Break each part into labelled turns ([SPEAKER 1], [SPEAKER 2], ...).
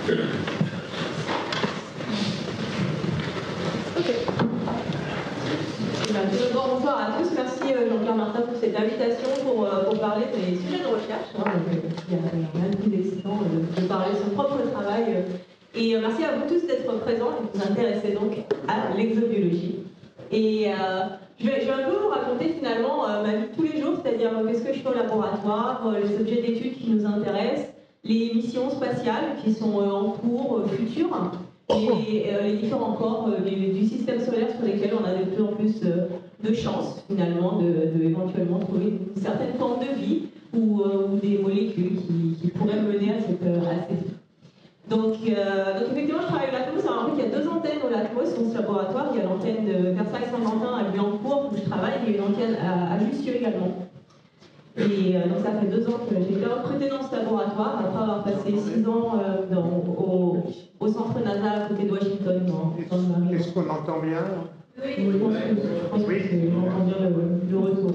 [SPEAKER 1] Bonsoir à tous, merci Jean-Pierre Martin pour cette invitation pour parler des sujets de recherche. Il y a rien de plus excitant de parler de son propre travail. Et merci à vous tous d'être présents et de vous intéresser donc à l'exobiologie. Et je vais un peu vous raconter finalement ma vie de tous les jours, c'est-à-dire qu'est-ce que je fais au laboratoire, les objets d'études qui nous intéressent, les missions spatiales qui sont en cours, futures, et les différents corps du système solaire sur lesquels on a de plus en plus de chances finalement de éventuellement trouver une certaine forme de vie ou des molécules qui pourraient mener à cette vie. Donc effectivement, je travaille au LACMOS. Alors en fait, il y a deux antennes au LACMOS dans ce laboratoire. Il y a l'antenne de Versailles-Saint-Quentin à Guyancourt où je travaille, et une antenne à Jussieu également. Et donc ça fait 2 ans que j'ai été recrutée dans ce laboratoire après avoir passé 6 ans au centre NASA à côté de Washington dans le Maryland.
[SPEAKER 2] Est-ce qu'on entend bien?
[SPEAKER 1] Oui, je pense que on entend bien le retour.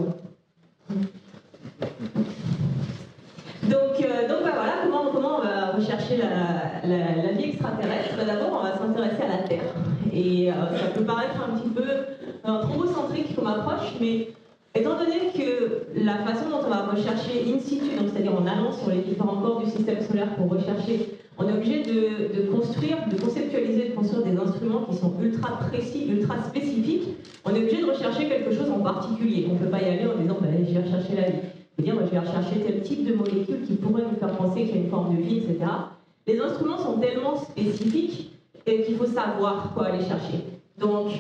[SPEAKER 1] Donc voilà, comment on va rechercher la vie extraterrestre. D'abord, on va s'intéresser à la Terre. Et ça peut paraître un petit peu anthropocentrique comme approche, mais étant donné que la façon dont on va rechercher in situ, donc c'est-à-dire en allant sur les différents corps du système solaire pour rechercher, on est obligé de conceptualiser, de construire des instruments qui sont ultra précis, ultra spécifiques. On est obligé de rechercher quelque chose en particulier. On ne peut pas y aller en disant bah, je vais rechercher la vie. Je veux dire, je vais rechercher tel type de molécule qui pourrait nous faire penser qu'il y a une forme de vie, etc. Les instruments sont tellement spécifiques qu'il faut savoir quoi aller chercher. Donc,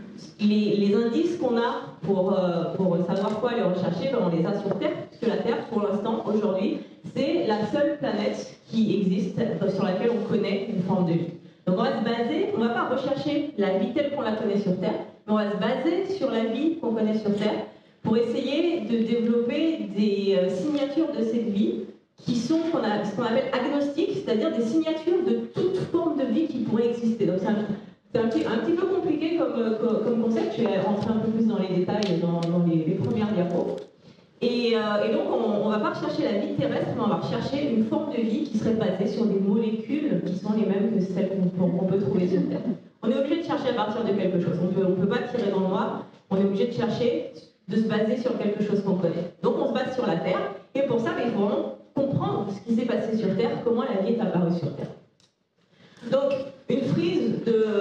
[SPEAKER 1] les indices qu'on a pour savoir quoi aller rechercher, ben, on les a sur Terre, puisque la Terre, pour l'instant, aujourd'hui, c'est la seule planète qui existe sur laquelle on connaît une forme de vie. Donc, on va se baser, on ne va pas rechercher la vie telle qu'on la connaît sur Terre, mais on va se baser sur la vie qu'on connaît sur Terre pour essayer de développer des signatures de cette vie qui sont ce qu'on appelle agnostiques, c'est-à-dire des signatures de toute forme de vie qui pourrait exister. Donc, c'est un petit peu compliqué comme concept, je vais rentrer un peu plus dans les détails dans les premières diapos. Et donc on ne va pas rechercher la vie terrestre, mais on va rechercher une forme de vie qui serait basée sur des molécules qui sont les mêmes que celles qu'on peut trouver sur Terre. On est obligé de chercher à partir de quelque chose, on ne peut pas tirer dans le noir, on est obligé de chercher, de se baser sur quelque chose qu'on connaît. Donc on se base sur la Terre, et pour ça il faut vraiment comprendre ce qui s'est passé sur Terre, comment la vie est apparue sur Terre. Donc, une frise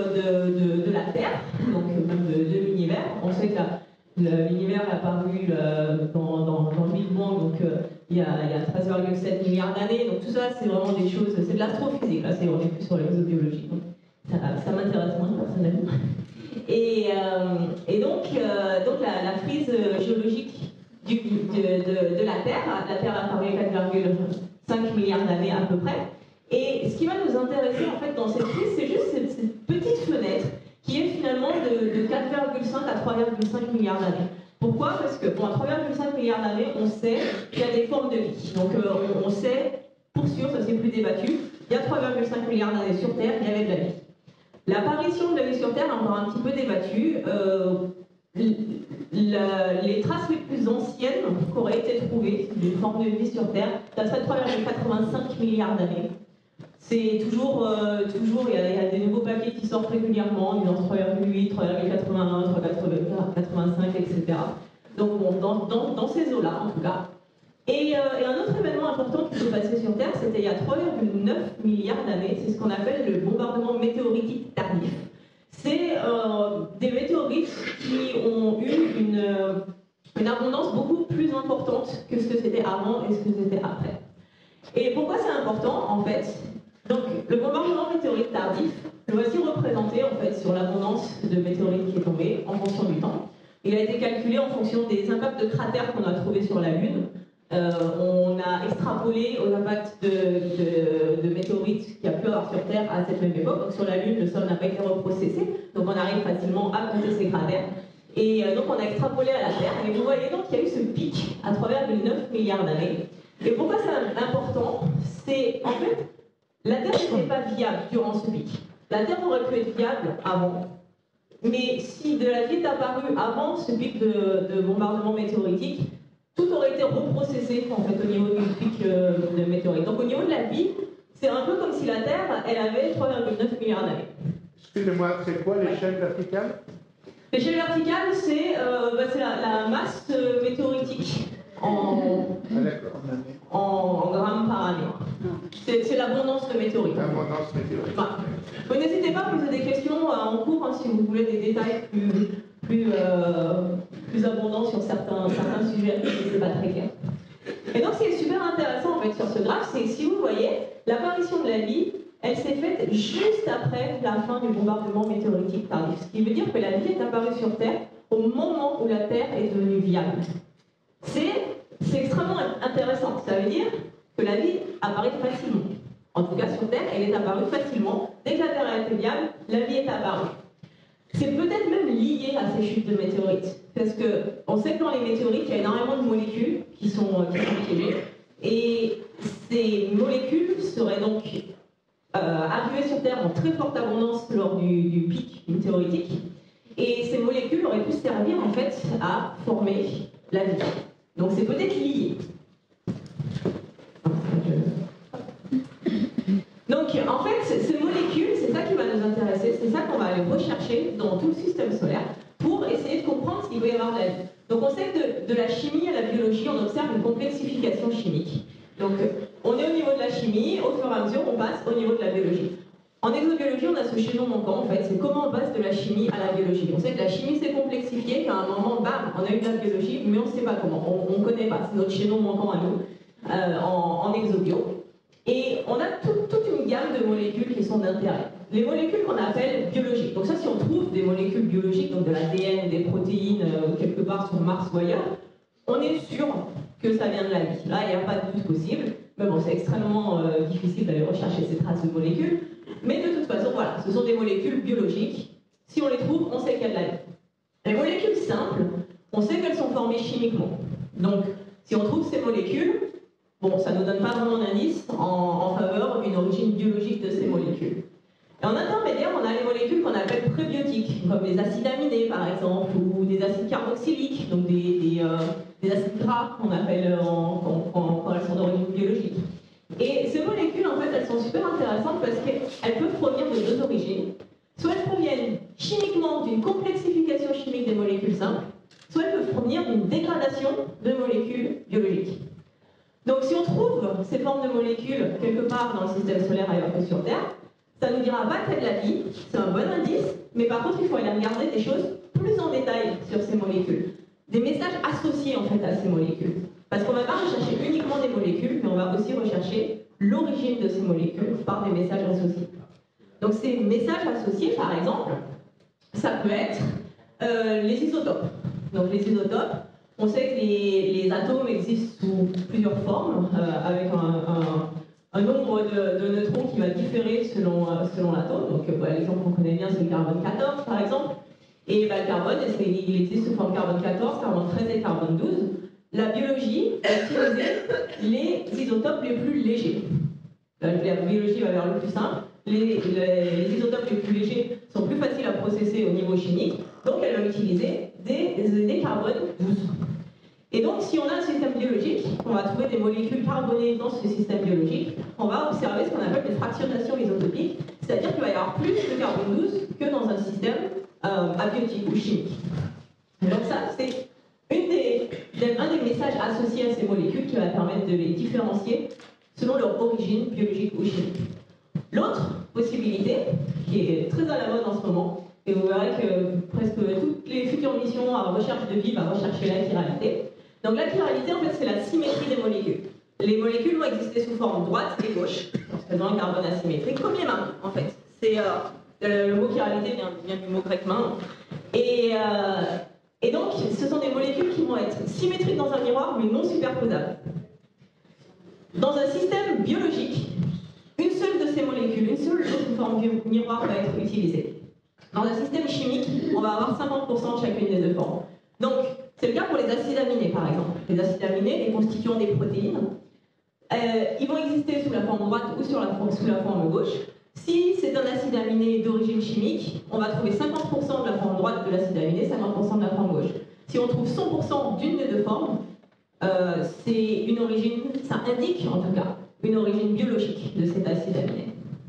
[SPEAKER 1] de la Terre, donc de l'univers. On sait que l'univers est apparu dans le Big Bang, donc il y a 13,7 milliards d'années. Donc tout ça, c'est vraiment des choses, c'est de l'astrophysique. Là, on est plus sur l'exobiologie. Ça m'intéresse moins personnellement. Et donc la frise géologique de la Terre est apparue il y a 4,5 milliards d'années à peu près. Et ce qui va nous intéresser en fait dans cette crise, c'est juste cette petite fenêtre qui est finalement de 4,5 à 3,5 milliards d'années. Pourquoi? Parce que à 3,5 milliards d'années, on sait qu'il y a des formes de vie. Donc on sait, pour sûr, ça c'est plus débattu, il y a 3,5 milliards d'années sur Terre, il y avait de la vie. L'apparition de la vie sur Terre est encore un petit peu débattue. Les traces les plus anciennes qui auraient été trouvées d'une forme de vie sur Terre dateraient de 3,85 milliards d'années. C'est toujours, il y a des nouveaux papiers qui sortent régulièrement, en disant 3,8, 3,81, 3,85, etc. Donc bon, dans ces eaux-là, en tout cas. Et un autre événement important qui s'est passé sur Terre, c'était il y a 3,9 milliards d'années, c'est ce qu'on appelle le bombardement météoritique tardif. C'est des météorites qui ont eu une abondance beaucoup plus importante que ce que c'était avant et ce que c'était après. Et pourquoi c'est important, en fait? Donc, le bombardement météorique tardif, le voici représenté en fait sur l'abondance de météorites qui est tombée en fonction du temps. Il a été calculé en fonction des impacts de cratères qu'on a trouvés sur la Lune. On a extrapolé aux impacts de météorites qu'il y a pu avoir sur Terre à cette même époque. Donc sur la Lune, le sol n'a pas été reprocessé, donc on arrive facilement à compter ces cratères. Et donc on a extrapolé à la Terre, et vous voyez donc qu'il y a eu ce pic à 3,9 milliards d'années. Et pourquoi c'est important? C'est en fait, la Terre n'était pas viable durant ce pic. La Terre aurait pu être viable avant. Mais si de la vie est apparue avant ce pic de bombardement météoritique, tout aurait été reprocessé en fait, au niveau du pic de météorites. Donc au niveau de la vie, C'est un peu comme si la Terre, elle avait 3,9 milliards d'années.
[SPEAKER 2] Excusez-moi, c'est quoi l'échelle verticale?
[SPEAKER 1] L'échelle verticale, c'est la masse météoritique en grammes par année. C'est l'abondance de météorites.
[SPEAKER 2] L'abondance météorique.
[SPEAKER 1] Voilà. Donc n'hésitez pas à poser des questions en cours si vous voulez des détails plus abondants sur certains sujets, si ce n'est pas très clair. Et donc ce qui est super intéressant en fait sur ce graphe, c'est que si vous voyez, l'apparition de la vie, elle s'est faite juste après la fin du bombardement météoritique tardif. Ce qui veut dire que la vie est apparue sur Terre au moment où la Terre est devenue viable. C'est extrêmement intéressant. Ça veut dire que la vie apparaît facilement. En tout cas sur Terre, elle est apparue facilement. Dès que la Terre a été viable, la vie est apparue. C'est peut-être même lié à ces chutes de météorites. Parce qu'on sait que dans les météorites, il y a énormément de molécules qui sont piégées. Et ces molécules seraient donc arrivées sur Terre en très forte abondance lors du pic météoritique. Et ces molécules auraient pu servir en fait à former la vie. Donc c'est peut-être lié. Donc en fait, ces molécules, c'est ça qui va nous intéresser, c'est ça qu'on va aller rechercher dans tout le système solaire pour essayer de comprendre s'il peut y avoir de la vie. Donc on sait que de la chimie à la biologie, on observe une complexification chimique. Donc on est au niveau de la chimie, au fur et à mesure on passe au niveau de la biologie. En exobiologie, on a ce chaînon manquant en fait, c'est comment on passe de la chimie à la biologie. On sait que la chimie s'est complexifiée, qu'à un moment, bam, on a eu de la biologie, mais on ne sait pas comment, on ne connaît pas, c'est notre chaînon manquant à nous, en exobio. Et on a toute une gamme de molécules qui sont d'intérêt. Les molécules qu'on appelle biologiques. Donc ça, si on trouve des molécules biologiques, donc de l'ADN, des protéines, quelque part sur Mars ou ailleurs, on est sûr que ça vient de la vie. Là, il n'y a pas de doute possible. Mais bon, c'est extrêmement difficile d'aller rechercher ces traces de molécules. Mais de toute façon, voilà, ce sont des molécules biologiques. Si on les trouve, on sait qu'il y a de la vie. Les molécules simples, on sait qu'elles sont formées chimiquement. Donc, si on trouve ces molécules, bon, ça ne nous donne pas vraiment d'indice en faveur d'une origine biologique de ces molécules. Et en intermédiaire, on a les molécules qu'on appelle prébiotiques, comme les acides aminés par exemple, ou des acides carboxyliques, donc des acides gras qu'on appelle quand elles sont d'origine biologique. Et ces molécules, en fait, elles sont super intéressantes parce qu'elles peuvent provenir de deux origines. Soit elles proviennent chimiquement d'une complexification chimique des molécules simples, soit elles peuvent provenir d'une dégradation de molécules biologiques. Donc si on trouve ces formes de molécules quelque part dans le système solaire ailleurs que sur Terre, ça nous dira pas qu'il y a de la vie, c'est un bon indice, mais par contre il faut aller regarder des choses plus en détail sur ces molécules. Des messages associés en fait à ces molécules. Parce qu'on ne va pas rechercher uniquement des molécules, mais on va aussi rechercher l'origine de ces molécules par des messages associés. Donc ces messages associés, par exemple, ça peut être les isotopes. Donc les isotopes, on sait que les atomes existent sous plusieurs formes, avec un nombre de neutrons qui va différer selon l'atome. Donc l'exemple qu'on connaît bien, c'est le carbone 14 par exemple. Et le carbone, il existe sous forme carbone 14, carbone 13 et carbone 12. La biologie a utilisé les isotopes les plus légers. La biologie va vers le plus simple. Les isotopes les plus légers sont plus faciles à processer au niveau chimique, donc elle va utiliser des carbones 12. Et donc, si on a un système biologique, on va trouver des molécules carbonées dans ce système biologique, on va observer ce qu'on appelle des fractionnations isotopiques, c'est-à-dire qu'il va y avoir plus de carbone 12 que dans un système abiotique ou chimique. Donc ça, c'est un des messages associés à ces molécules qui va permettre de les différencier selon leur origine biologique ou chimique. L'autre possibilité, qui est très à la mode en ce moment, et vous verrez que presque toutes les futures missions à recherche de vie vont rechercher la chiralité. Donc la chiralité, en fait, c'est la symétrie des molécules. Les molécules vont exister sous forme droite et gauche, parce qu'elles ont un carbone asymétrique, comme les mains, en fait. Le mot chiralité vient du mot grec main. Et donc, ce sont des molécules qui vont être symétriques dans un miroir, mais non superposables. Dans un système biologique, une seule de ces molécules, une seule sous forme miroir va être utilisée. Dans un système chimique, on va avoir 50% de chacune des deux formes. Donc, c'est le cas pour les acides aminés, par exemple. Les acides aminés, les constituants des protéines, ils vont exister sous la forme droite ou sous la forme gauche. Si c'est un acide aminé d'origine chimique, on va trouver 50% de la forme droite de l'acide aminé, 50% de la forme gauche. Si on trouve 100% d'une des deux formes, c'est une origine, ça indique en tout cas une origine biologique de cet acide aminé.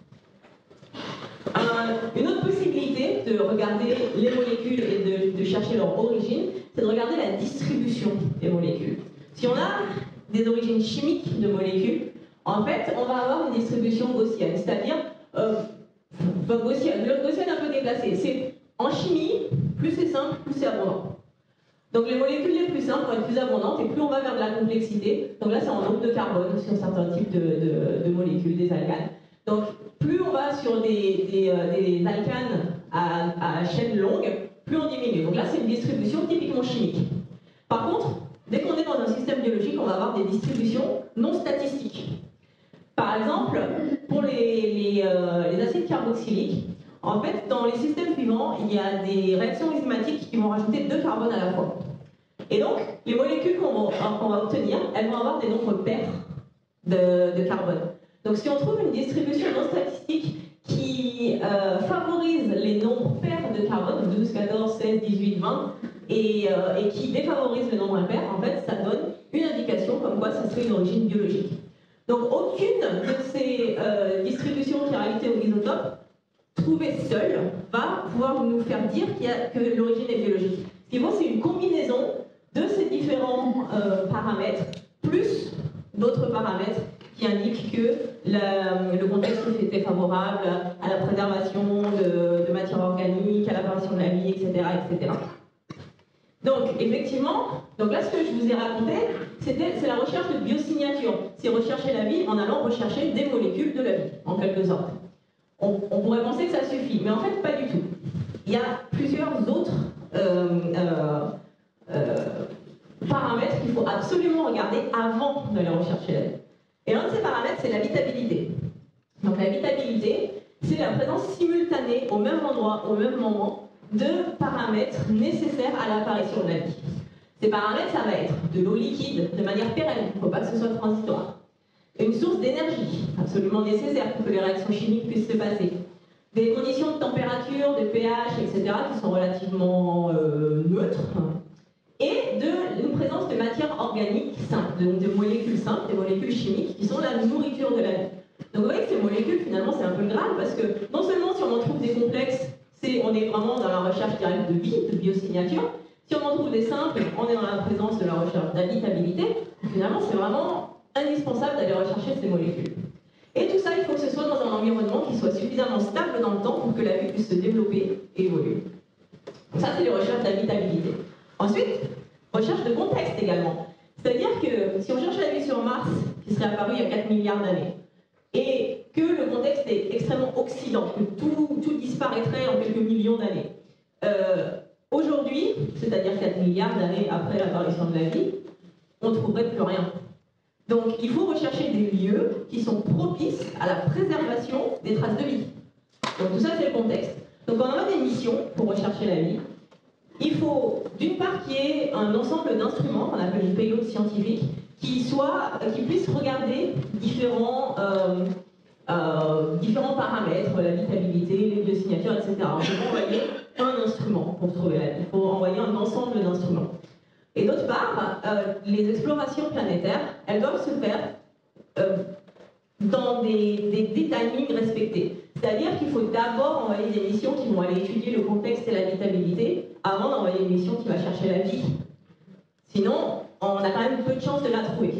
[SPEAKER 1] Une autre possibilité de regarder les molécules et de chercher leur origine, c'est de regarder la distribution des molécules. Si on a des origines chimiques de molécules, en fait, on va avoir une distribution gaussienne, c'est-à-dire gaussienne un peu déplacée. C'est en chimie, plus c'est simple, plus c'est abondant. Donc les molécules les plus simples vont être plus abondantes et plus on va vers de la complexité. Donc là, c'est en nombre de carbone sur certains types de molécules, des alcanes. Donc plus on va sur des alcanes à chaîne longue, plus on diminue. Donc là, c'est une distribution typiquement chimique. Par contre, dès qu'on est dans un système biologique, on va avoir des distributions non statistiques. Par exemple, pour les acides carboxyliques, en fait, dans les systèmes suivants, il y a des réactions enzymatiques qui vont rajouter 2 carbones à la fois. Et donc, les molécules qu'on va obtenir, elles vont avoir des nombres pairs de carbone. Donc, si on trouve une distribution non statistique qui favorise les nombres pairs de carbone, 12, 14, 16, 18, 20, et qui défavorise le nombre impair, en fait, ça donne une indication comme quoi ça serait une origine biologique. Donc, aucune de ces distributions chiralité ou isotope trouvée seule va pouvoir nous faire dire que l'origine est biologique. Ce qu'il faut, c'est une combinaison de ces différents paramètres, plus d'autres paramètres qui indiquent que le contexte était favorable à la préservation de matières organiques, à l'apparition de la vie, etc., etc. Donc, effectivement, là, ce que je vous ai raconté, c'est la recherche de biosignature. C'est rechercher la vie en allant rechercher des molécules de la vie, en quelque sorte. On pourrait penser que ça suffit, mais en fait, pas du tout. Il y a plusieurs autres paramètres qu'il faut absolument regarder avant d'aller rechercher la vie. Et l'un de ces paramètres, c'est l'habitabilité. Donc l'habitabilité, c'est la présence simultanée au même endroit, au même moment, de paramètres nécessaires à l'apparition de la vie. Ces paramètres, ça va être de l'eau liquide, de manière pérenne, il ne faut pas que ce soit transitoire. Une source d'énergie, absolument nécessaire pour que les réactions chimiques puissent se passer. Des conditions de température, de pH, etc., qui sont relativement neutres. Et une présence de matières organiques simples, donc des molécules simples, des molécules chimiques, qui sont la nourriture de la vie. Donc vous voyez que ces molécules, finalement, c'est un peu grave, parce que non seulement si on en trouve des complexes, on est vraiment dans la recherche directe de vie, de biosignature. Si on en trouve des simples, on est dans la présence de la recherche d'habitabilité. Finalement, c'est vraiment indispensable d'aller rechercher ces molécules. Et tout ça, il faut que ce soit dans un environnement qui soit suffisamment stable dans le temps pour que la vie puisse se développer et évoluer. Donc ça, c'est les recherches d'habitabilité. Ensuite, recherche de contexte également. C'est-à-dire que si on cherche la vie sur Mars, qui serait apparue il y a 4 milliards d'années, et que le contexte est extrêmement oxydant, que tout disparaîtrait en quelques millions d'années, aujourd'hui, c'est-à-dire 4 milliards d'années après l'apparition de la vie, on ne trouverait plus rien. Donc il faut rechercher des lieux qui sont propices à la préservation des traces de vie. Donc tout ça, c'est le contexte. Donc quand on a des missions pour rechercher la vie, il faut d'une part qu'il y ait un ensemble d'instruments qu'on appelle une payload scientifique qui puisse regarder différents paramètres, l'habitabilité, les biosignatures, etc. On peut envoyer un instrument pour trouver la vie. Il faut envoyer un ensemble d'instruments. Et d'autre part, les explorations planétaires, elles doivent se faire dans des timings respectés. C'est-à-dire qu'il faut d'abord envoyer des missions qui vont aller étudier le contexte et l'habitabilité avant d'envoyer une mission qui va chercher la vie. Sinon, on a quand même peu de chances de la trouver.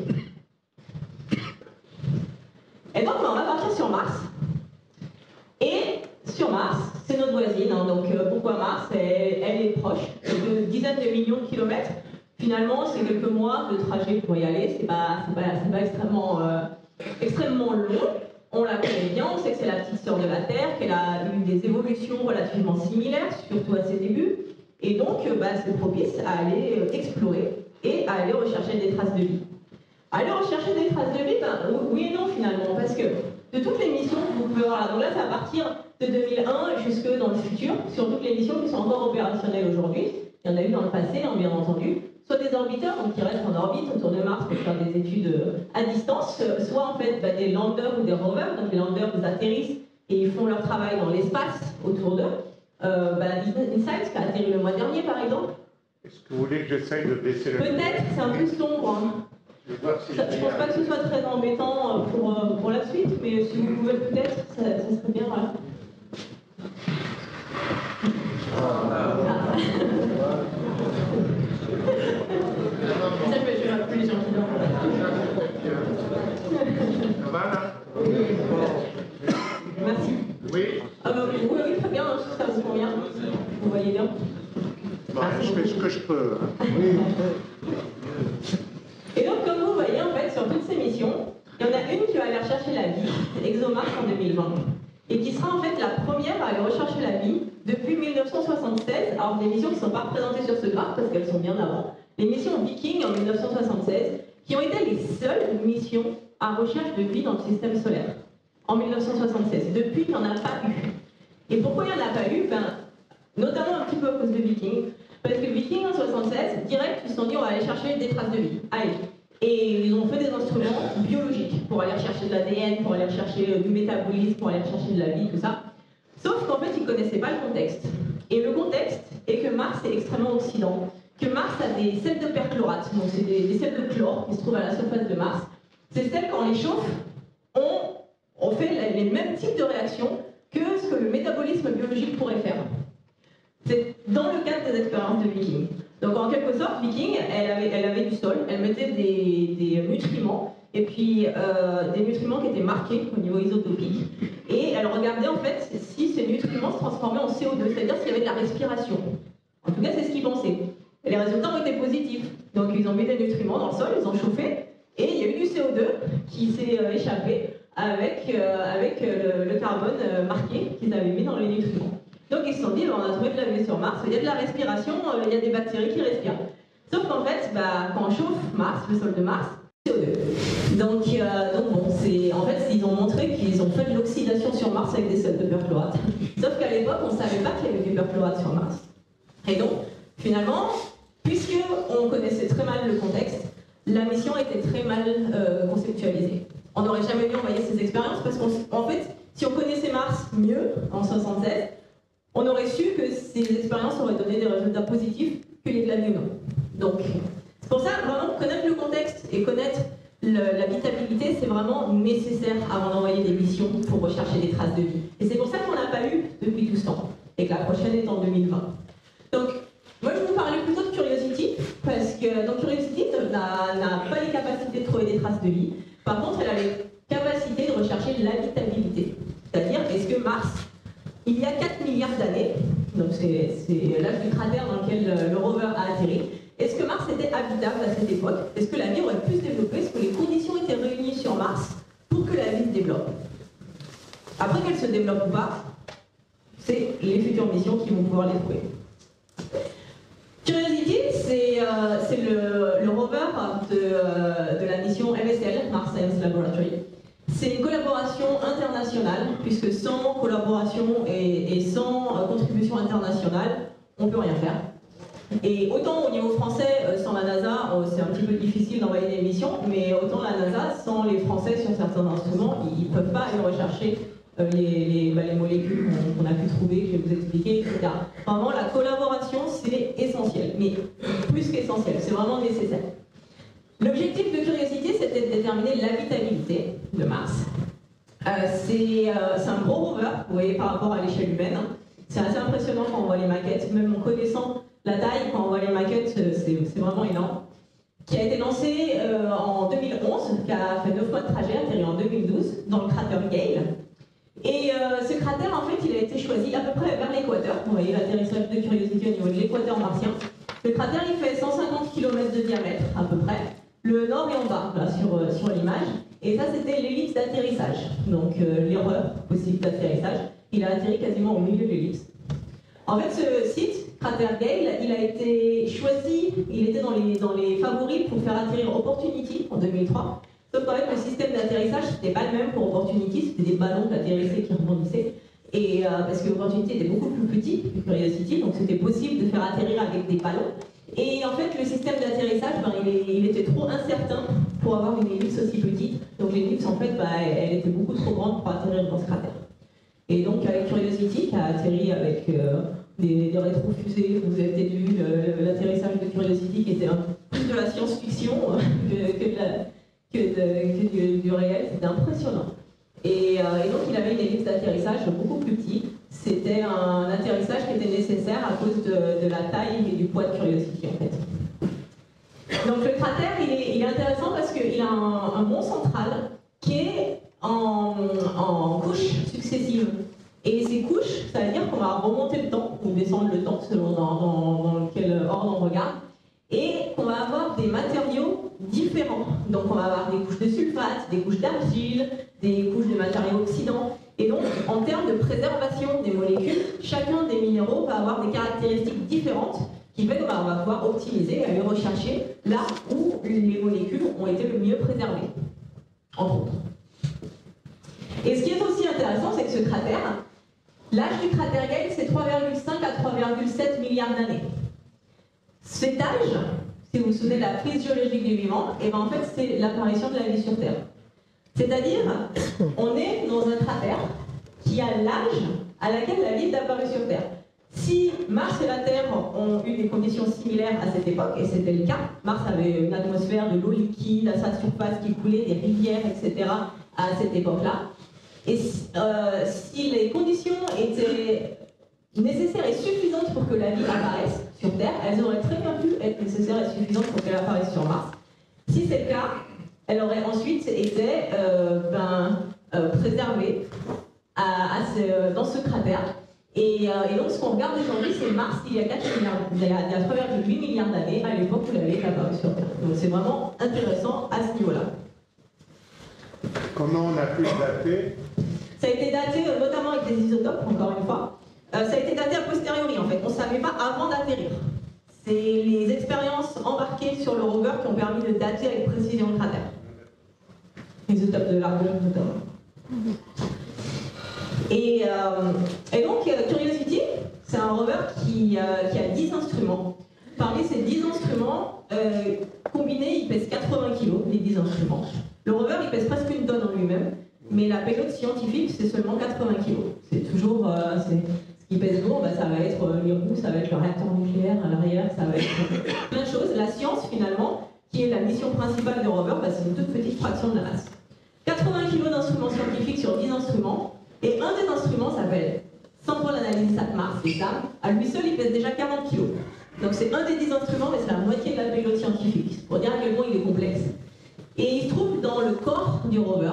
[SPEAKER 1] Et donc, on va partir sur Mars. Et sur Mars, c'est notre voisine. Hein, donc, pourquoi Mars? Elle est proche, de dizaines de millions de kilomètres. Finalement, c'est quelques mois de trajet pour y aller. C'est pas extrêmement long. On la connaît bien, on sait que c'est la petite sœur de la Terre, qu'elle a eu des évolutions relativement similaires, surtout à ses débuts. Et donc, c'est propice à aller explorer et à aller rechercher des traces de vie. Aller rechercher des traces de vie, oui et non finalement, parce que de toutes les missions que vous pouvez voir là, donc là, c'est à partir de 2001 jusque dans le futur, sur toutes les missions qui sont encore opérationnelles aujourd'hui. Il y en a eu dans le passé, hein, bien entendu. Soit des orbiteurs, donc qui restent en orbite autour de Mars pour faire des études à distance, soit en fait des landers ou des rovers, donc les landers ils atterrissent et ils font leur travail dans l'espace autour d'eux. InSight qui a atterri le mois dernier par exemple.
[SPEAKER 2] Est-ce que vous voulez que j'essaye de baisser le...
[SPEAKER 1] Peut-être, c'est un peu sombre. Hein.
[SPEAKER 2] Je vais voir si
[SPEAKER 1] Je ne pense pas que ce soit très embêtant pour la suite, mais si vous pouvez peut-être, ça serait bien. Voilà. Ça, je vais appeler les gens qui dorment.
[SPEAKER 2] Ça va là?
[SPEAKER 1] Merci.
[SPEAKER 2] Oui.
[SPEAKER 1] Oui, très bien, ça vous convient. Vous voyez bien.
[SPEAKER 2] Bon, je fais ce que je peux. Hein.
[SPEAKER 1] Et donc, comme vous voyez, en fait, sur toutes ces missions, il y en a une qui va aller rechercher la vie, ExoMars en 2020, et qui sera en fait la première à aller rechercher la vie depuis 1976. Alors, des missions qui ne sont pas représentées sur ce graphe parce qu'elles sont bien avant. Les missions Viking en 1976, qui ont été les seules missions à recherche de vie dans le système solaire en 1976. Depuis, il n'y en a pas eu. Et pourquoi il n'y en a pas eu? Notamment un petit peu à cause de Viking. Parce que Viking en 1976, direct, ils se sont dit on va aller chercher des traces de vie. Allez. Et ils ont fait des instruments biologiques pour aller rechercher de l'ADN, pour aller rechercher du métabolisme, pour aller rechercher de la vie, tout ça. Sauf qu'en fait, ils ne connaissaient pas le contexte. Et le contexte est que Mars est extrêmement oxydant, que Mars a des sels de perchlorate, donc c'est des sels de chlore qui se trouvent à la surface de Mars. Ces sels, quand on les chauffe, on fait les mêmes types de réactions que ce que le métabolisme biologique pourrait faire. C'est dans le cadre des expériences de Viking. Donc en quelque sorte, Viking, elle avait du sol, elle mettait des nutriments, et puis des nutriments qui étaient marqués au niveau isotopique, et elle regardait en fait si ces nutriments se transformaient en CO2, c'est-à-dire s'il y avait de la respiration. En tout cas, c'est ce qu'ils pensaient. Et les résultats ont été positifs. Donc ils ont mis des nutriments dans le sol, ils ont chauffé, et il y a eu du CO2 qui s'est échappé avec le carbone marqué qu'ils avaient mis dans les nutriments. Donc ils se sont dit, on a trouvé de la vie sur Mars, il y a de la respiration, il y a des bactéries qui respirent. Sauf qu'en fait, quand on chauffe Mars, le sol de Mars, CO2. Donc bon, en fait, ils ont montré qu'ils ont fait de l'oxydation sur Mars avec des sels de perchlorate. Sauf qu'à l'époque, on ne savait pas qu'il y avait du perchlorate sur Mars. Et donc, finalement, puisqu'on connaissait très mal le contexte, la mission était très mal conceptualisée. On n'aurait jamais dû envoyer ces expériences parce qu'en fait, si on connaissait Mars mieux, en 1976, on aurait su que ces expériences auraient donné des résultats positifs qu'il y ait de la vie ou non. Donc, c'est pour ça, vraiment, connaître le contexte et connaître l'habitabilité, c'est vraiment nécessaire avant d'envoyer des missions pour rechercher des traces de vie. Et c'est pour ça qu'on n'a pas eu depuis tout ce temps, et que la prochaine est en 2020. Donc, moi je vais vous parler plutôt de Curiosity, parce que donc, Curiosity n'a pas les capacités de trouver des traces de vie. Par contre, elle a les capacités de rechercher l'habitabilité. C'est-à-dire, est-ce que Mars, il y a 4 milliards d'années, donc c'est l'âge du cratère dans lequel le rover a atterri, est-ce que Mars était habitable à cette époque? Est-ce que la vie aurait pu se développer? Est-ce que les conditions étaient réunies sur Mars pour que la vie se développe? Après qu'elle se développe ou pas, c'est les futures missions qui vont pouvoir les trouver. Curiosity, c'est le rover de la mission MSL, Mars Science Laboratory. C'est une collaboration internationale, puisque sans collaboration et sans contribution internationale, on ne peut rien faire. Et autant au niveau français, sans la NASA, c'est un petit peu difficile d'envoyer des missions, mais autant la NASA, sans les Français sur certains instruments, ils ne peuvent pas aller rechercher les molécules qu'on a pu trouver, que je vais vous expliquer, etc. Vraiment, la collaboration, c'est essentiel, mais plus qu'essentiel, c'est vraiment nécessaire. L'objectif de Curiosity, c'était de déterminer l'habitabilité de Mars. C'est un gros rover, vous voyez, par rapport à l'échelle humaine. C'est assez impressionnant quand on voit les maquettes, même en connaissant la taille, quand on voit les maquettes, c'est vraiment énorme. Qui a été lancé en 2011, qui a fait 9 mois de trajet, atterri en 2012, dans le cratère Gale. Et ce cratère, en fait, il a été choisi à peu près vers l'équateur. Vous voyez l'atterrissage de Curiosity au niveau de l'équateur martien. Le cratère, il fait 150 km de diamètre, à peu près. Le nord est en bas, là, sur l'image. Et ça, c'était l'ellipse d'atterrissage. Donc, l'erreur possible d'atterrissage. Il a atterri quasiment au milieu de l'ellipse. En fait, ce site, cratère Gale, il a été choisi, il était dans les favoris pour faire atterrir Opportunity en 2003. Sauf qu'en fait, le système d'atterrissage, c'était pas le même pour Opportunity, c'était des ballons qui atterrissaient, qui rebondissaient. Et parce que Opportunity était beaucoup plus petit que Curiosity, donc c'était possible de faire atterrir avec des ballons. Et en fait, le système d'atterrissage, il était trop incertain pour avoir une ellipse aussi petite. Donc l'ellipse, en fait, elle était beaucoup trop grande pour atterrir dans ce cratère. Et donc avec Curiosity, qui a atterri avec des rétrofusées. Vous avez peut-être vu l'atterrissage de Curiosity qui était plus de la science-fiction que du réel. C'était impressionnant. Et donc il avait une hélice d'atterrissage beaucoup plus petite. C'était un atterrissage qui était nécessaire à cause de la taille et du poids de Curiosity en fait. Donc le cratère il est intéressant parce qu'il a un mont central qui est en couches successives. Et ces couches, ça veut dire qu'on va remonter le temps, ou descendre le temps selon dans quel ordre on regarde, et qu'on va avoir des matériaux différents. Donc on va avoir des couches de sulfate, des couches d'argile, des couches de matériaux oxydants. Et donc en termes de préservation des molécules, chacun des minéraux va avoir des caractéristiques différentes qui fait qu'on va pouvoir optimiser et aller rechercher là où les molécules ont été le mieux préservées, entre autres. Et ce qui est aussi intéressant, c'est que ce cratère, l'âge du cratère Gale, c'est 3,5 à 3,7 milliards d'années. Cet âge, si vous vous souvenez de la crise géologique du vivant, et ben en fait c'est l'apparition de la vie sur Terre. C'est-à-dire, on est dans un cratère qui a l'âge à laquelle la vie est apparue sur Terre. Si Mars et la Terre ont eu des conditions similaires à cette époque, et c'était le cas, Mars avait une atmosphère, de l'eau liquide à sa surface qui coulait, des rivières, etc. à cette époque-là, et si les conditions étaient nécessaires et suffisantes pour que la vie apparaisse sur Terre, elles auraient très bien pu être nécessaires et suffisantes pour qu'elle apparaisse sur Mars. Si c'est le cas, elle aurait ensuite été préservée dans ce cratère. Et donc ce qu'on regarde aujourd'hui, c'est Mars il y a 3,8 milliards d'années, à l'époque où la vie est apparue sur Terre. Donc c'est vraiment intéressant à ce niveau-là.
[SPEAKER 2] Comment on a pu le dater?
[SPEAKER 1] Ça a été daté notamment avec des isotopes, encore une fois. Ça a été daté a posteriori, en fait. On ne savait pas avant d'atterrir. C'est les expériences embarquées sur le rover qui ont permis de dater avec précision le cratère. Les isotopes de l'argon, notamment. Et donc, Curiosity, c'est un rover qui a 10 instruments. Parmi ces 10 instruments, combinés, ils pèsent 80 kg, les 10 instruments. Le rover, il pèse presque une tonne en lui-même, mais la payload scientifique, c'est seulement 80 kg. C'est toujours... ce qui pèse lourd, ça va être les roues, ça va être le réacteur nucléaire à l'arrière, ça va être plein de choses. La science, finalement, qui est la mission principale du rover, c'est une toute petite fraction de la masse. 80 kg d'instruments scientifiques sur 10 instruments, et un des instruments s'appelle Sample Analysis at Mars, et SAM. À lui seul, il pèse déjà 40 kg. Donc c'est un des 10 instruments, mais c'est la moitié de la payload scientifique, pour dire à quel point il est complexe. Et il se trouve dans le corps du rover.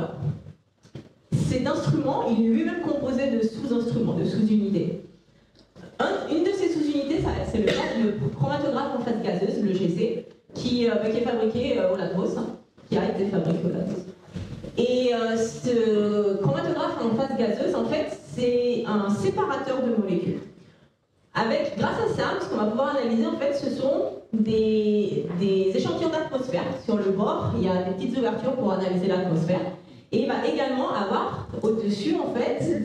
[SPEAKER 1] Cet instrument, il est lui-même composé de sous-instruments, de sous-unités. Une de ces sous-unités, c'est le chromatographe en phase gazeuse, le GC, qui est fabriqué au Latmos, qui a été fabriqué au Latmos. Et ce chromatographe en phase gazeuse, en fait, c'est un séparateur de molécules. Grâce à ça, ce qu'on va pouvoir analyser, en fait, ce sont des échantillons d'atmosphère. Sur le bord, il y a des petites ouvertures pour analyser l'atmosphère. Et il va également avoir au-dessus, en fait,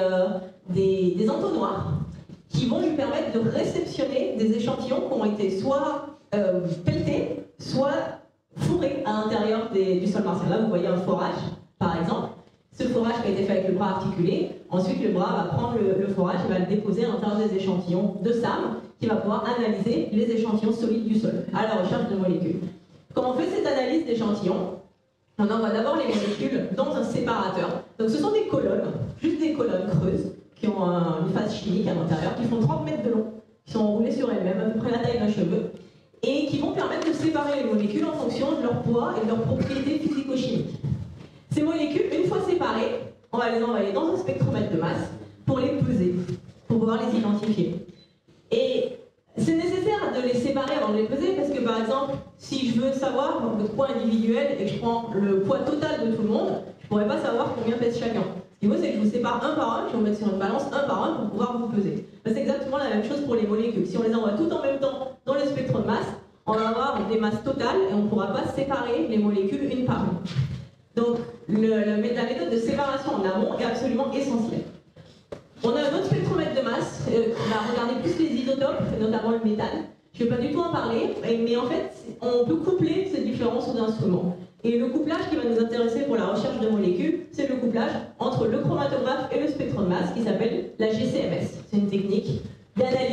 [SPEAKER 1] des entonnoirs qui vont lui permettre de réceptionner des échantillons qui ont été soit pelletés, soit fourrés à l'intérieur du sol martien. Là, vous voyez un forage, par exemple. Ce forage qui a été fait avec le bras articulé, ensuite le bras va prendre le forage et va le déposer à l'intérieur des échantillons de SAM qui va pouvoir analyser les échantillons solides du sol à la recherche de molécules. Quand on fait cette analyse d'échantillons, on envoie d'abord les molécules dans un séparateur. Donc ce sont des colonnes, juste des colonnes creuses, qui ont une phase chimique à l'intérieur, qui font 30 mètres de long, qui sont enroulées sur elles-mêmes, à peu près la taille d'un cheveu, et qui vont permettre de séparer les molécules en fonction de leur poids et de leurs propriétés physico-chimiques. Ces molécules, une fois séparées, on va les envoyer dans un spectromètre de masse pour les peser, pour pouvoir les identifier. Et c'est nécessaire de les séparer avant de les peser parce que, par exemple, si je veux savoir votre poids individuel et que je prends le poids total de tout le monde, je ne pourrais pas savoir combien pèse chacun. Ce qu'il faut, c'est que je vous sépare un par un, puis on met sur une balance un par un pour pouvoir vous peser. C'est exactement la même chose pour les molécules. Si on les envoie toutes en même temps dans le spectre de masse, on va avoir des masses totales et on ne pourra pas séparer les molécules une par une. Donc, la méthode de séparation en amont est absolument essentielle. On a un autre spectromètre de masse, on va regarder plus les isotopes, notamment le méthane. Je ne vais pas du tout en parler, mais en fait, on peut coupler ces différents sous-instruments. Et le couplage qui va nous intéresser pour la recherche de molécules, c'est le couplage entre le chromatographe et le spectre de masse qui s'appelle la GCMS. C'est une technique d'analyse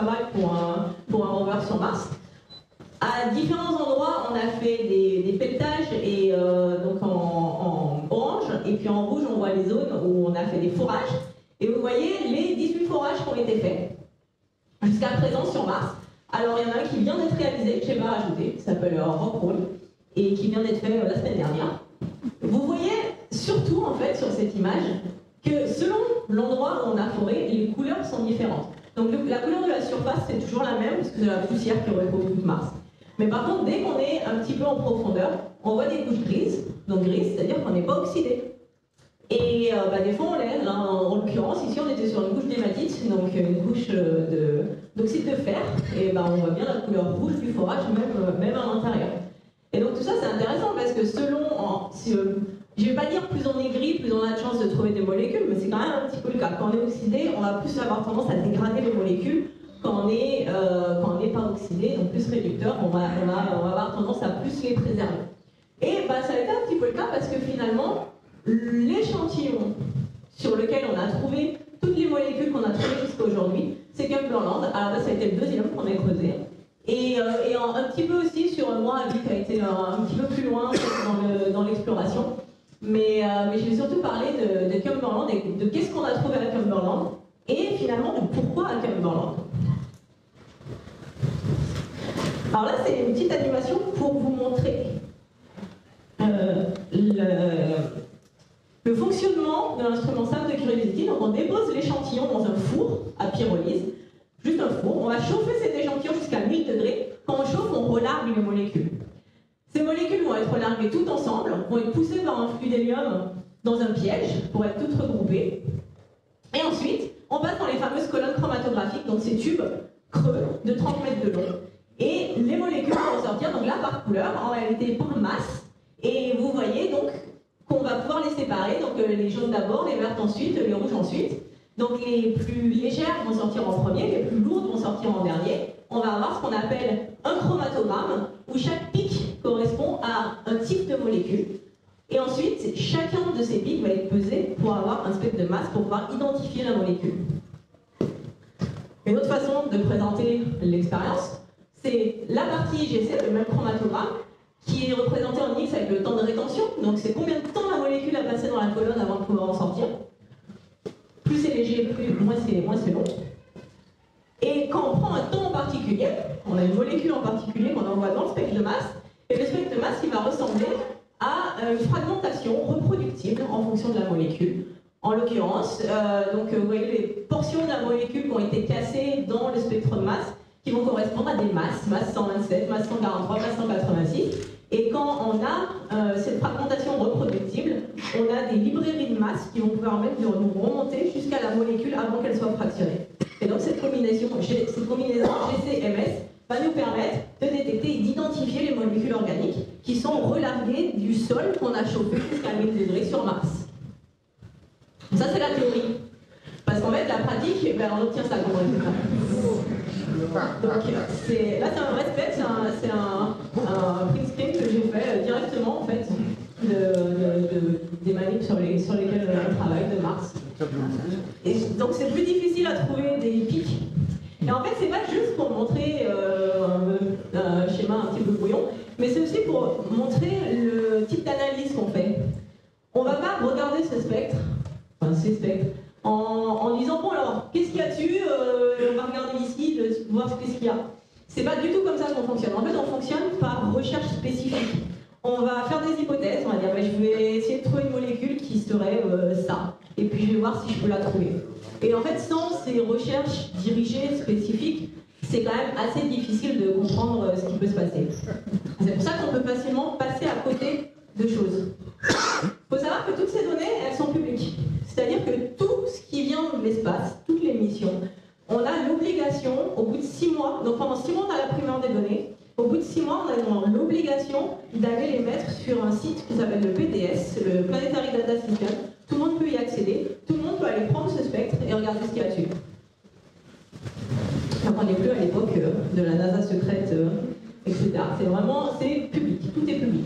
[SPEAKER 1] mal pour un rover sur Mars. À différents endroits, on a fait des pelletages et, donc en orange, et puis en rouge, on voit les zones où on a fait des forages. Et vous voyez les 18 forages qui ont été faits jusqu'à présent sur Mars. Alors il y en a un qui vient d'être réalisé, que je n'ai pas rajouté, qui s'appelle Rockwool, et qui vient d'être fait la semaine dernière. Vous voyez surtout en fait sur cette image que selon l'endroit où on a foré, les couleurs sont différentes. Donc la couleur de la surface c'est toujours la même, parce que c'est la poussière qui recouvre toute Mars. Mais par contre, dès qu'on est un petit peu en profondeur, on voit des couches grises, donc grises, c'est-à-dire qu'on n'est pas oxydé. Et des fois on l'est, hein, en l'occurrence ici on était sur une couche d'hématite, donc une couche d'oxyde de fer, et on voit bien la couleur rouge du forage, même à l'intérieur. Et donc tout ça c'est intéressant parce que selon, je ne vais pas dire plus on est gris, plus on a de chance de trouver des molécules, mais c'est quand même un petit peu le cas. Quand on est oxydé, on va plus avoir tendance à dégrader les molécules. Quand on n'est pas oxydé, donc plus réducteur, on va avoir tendance à plus les préserver. Et ça a été un petit peu le cas parce que finalement, l'échantillon sur lequel on a trouvé toutes les molécules qu'on a trouvées jusqu'à aujourd'hui, c'est Cumberland. Alors là, ça a été le deuxième qu'on a creusé. Et un petit peu aussi sur moi, qui a été un petit peu plus loin dans l'exploration. Mais je vais surtout parler de Cumberland et de qu'est-ce qu'on a trouvé à Cumberland et finalement de pourquoi à Cumberland. Alors là, c'est une petite animation pour vous montrer le fonctionnement de l'instrument simple de Curiosity. Donc on dépose l'échantillon dans un four à pyrolyse, juste un four. On va chauffer cet échantillon jusqu'à 1000 degrés. Quand on chauffe, on relargue les molécules. Ces molécules vont être relarguées toutes ensemble, vont être poussées par un flux d'hélium dans un piège pour être toutes regroupées. Et ensuite, on passe dans les fameuses colonnes chromatographiques, donc ces tubes creux de 30 mètres de long. Et les molécules vont sortir, donc là par couleur, en réalité par masse. Et vous voyez donc qu'on va pouvoir les séparer, donc les jaunes d'abord, les vertes ensuite, les rouges ensuite. Donc les plus légères vont sortir en premier, les plus lourdes vont sortir en dernier. On va avoir ce qu'on appelle un chromatogramme, où chaque pic correspond à un type de molécule. Et ensuite, chacun de ces pics va être pesé pour avoir un spectre de masse, pour pouvoir identifier la molécule. Une autre façon de présenter l'expérience, c'est la partie IGC, le même chromatogramme, qui est représenté en X avec le temps de rétention. Donc c'est combien de temps la molécule a passé dans la colonne avant de pouvoir en sortir. Plus c'est léger, moins c'est long. Et quand on prend un temps en particulier, on a une molécule en particulier qu'on envoie dans le spectre de masse, et le spectre de masse il va ressembler à une fragmentation reproductible en fonction de la molécule. En l'occurrence, vous voyez les portions de la molécule qui ont été cassées dans le spectre de masse, qui vont correspondre à des masses, masse 127, masse 143, masse 186. Et quand on a cette fragmentation reproductible, on a des librairies de masse qui vont pouvoir même nous remonter jusqu'à la molécule avant qu'elle soit fractionnée. Et donc cette combinaison GC-MS va nous permettre de détecter et d'identifier les molécules organiques qui sont relarguées du sol qu'on a chauffé jusqu'à 1000 degrés sur Mars. Ça c'est la théorie. Parce qu'en fait la pratique, on obtient ça comme résultat. Donc là c'est un vrai spec, c'est un print screen que j'ai fait directement en fait des manips sur lesquelles on travaille de Mars. Et donc c'est plus difficile à trouver des pics. Et en fait c'est pas juste pour montrer un schéma un petit peu brouillon, mais c'est aussi pour montrer le type d'analyse qu'on fait. On va pas regarder ce spectre, ces spectres, en disant bon alors qu'est-ce qu'il y a dessus, on va regarder ici, voir ce qu'il y a. C'est pas du tout comme ça qu'on fonctionne. En fait on fonctionne par recherche spécifique. On va faire des hypothèses, on va dire je vais essayer de trouver une molécule qui serait ça, et puis je vais voir si je peux la trouver. Et en fait sans ces recherches dirigées spécifiques, c'est quand même assez difficile de comprendre ce qui peut se passer. C'est pour ça qu'on peut facilement passer à côté de choses. Il faut savoir que toutes ces données, elles sont publiques. C'est-à-dire que tout ce qui vient de l'espace, toutes les missions, on a l'obligation, au bout de 6 mois, donc pendant 6 mois on a la primeur des données, au bout de 6 mois on a l'obligation d'aller les mettre sur un site qui s'appelle le PDS, le Planetary Data System. Tout le monde peut y accéder, tout le monde peut aller prendre ce spectre et regarder ce qu'il y a dessus. Donc on n'est plus à l'époque de la NASA secrète, etc. C'est public, tout est public.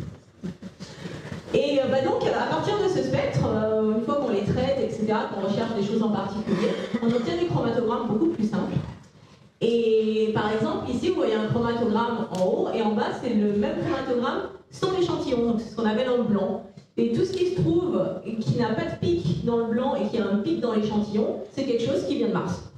[SPEAKER 1] Et donc, à partir de ce spectre, une fois qu'on les traite, etc., qu'on recherche des choses en particulier, on obtient des chromatogrammes beaucoup plus simples. par exemple, ici, vous voyez un chromatogramme en haut, et en bas, c'est le même chromatogramme sans l'échantillon, donc c'est ce qu'on appelle un blanc. Et tout ce qui se trouve, et qui n'a pas de pic dans le blanc et qui a un pic dans l'échantillon, c'est quelque chose qui vient de Mars.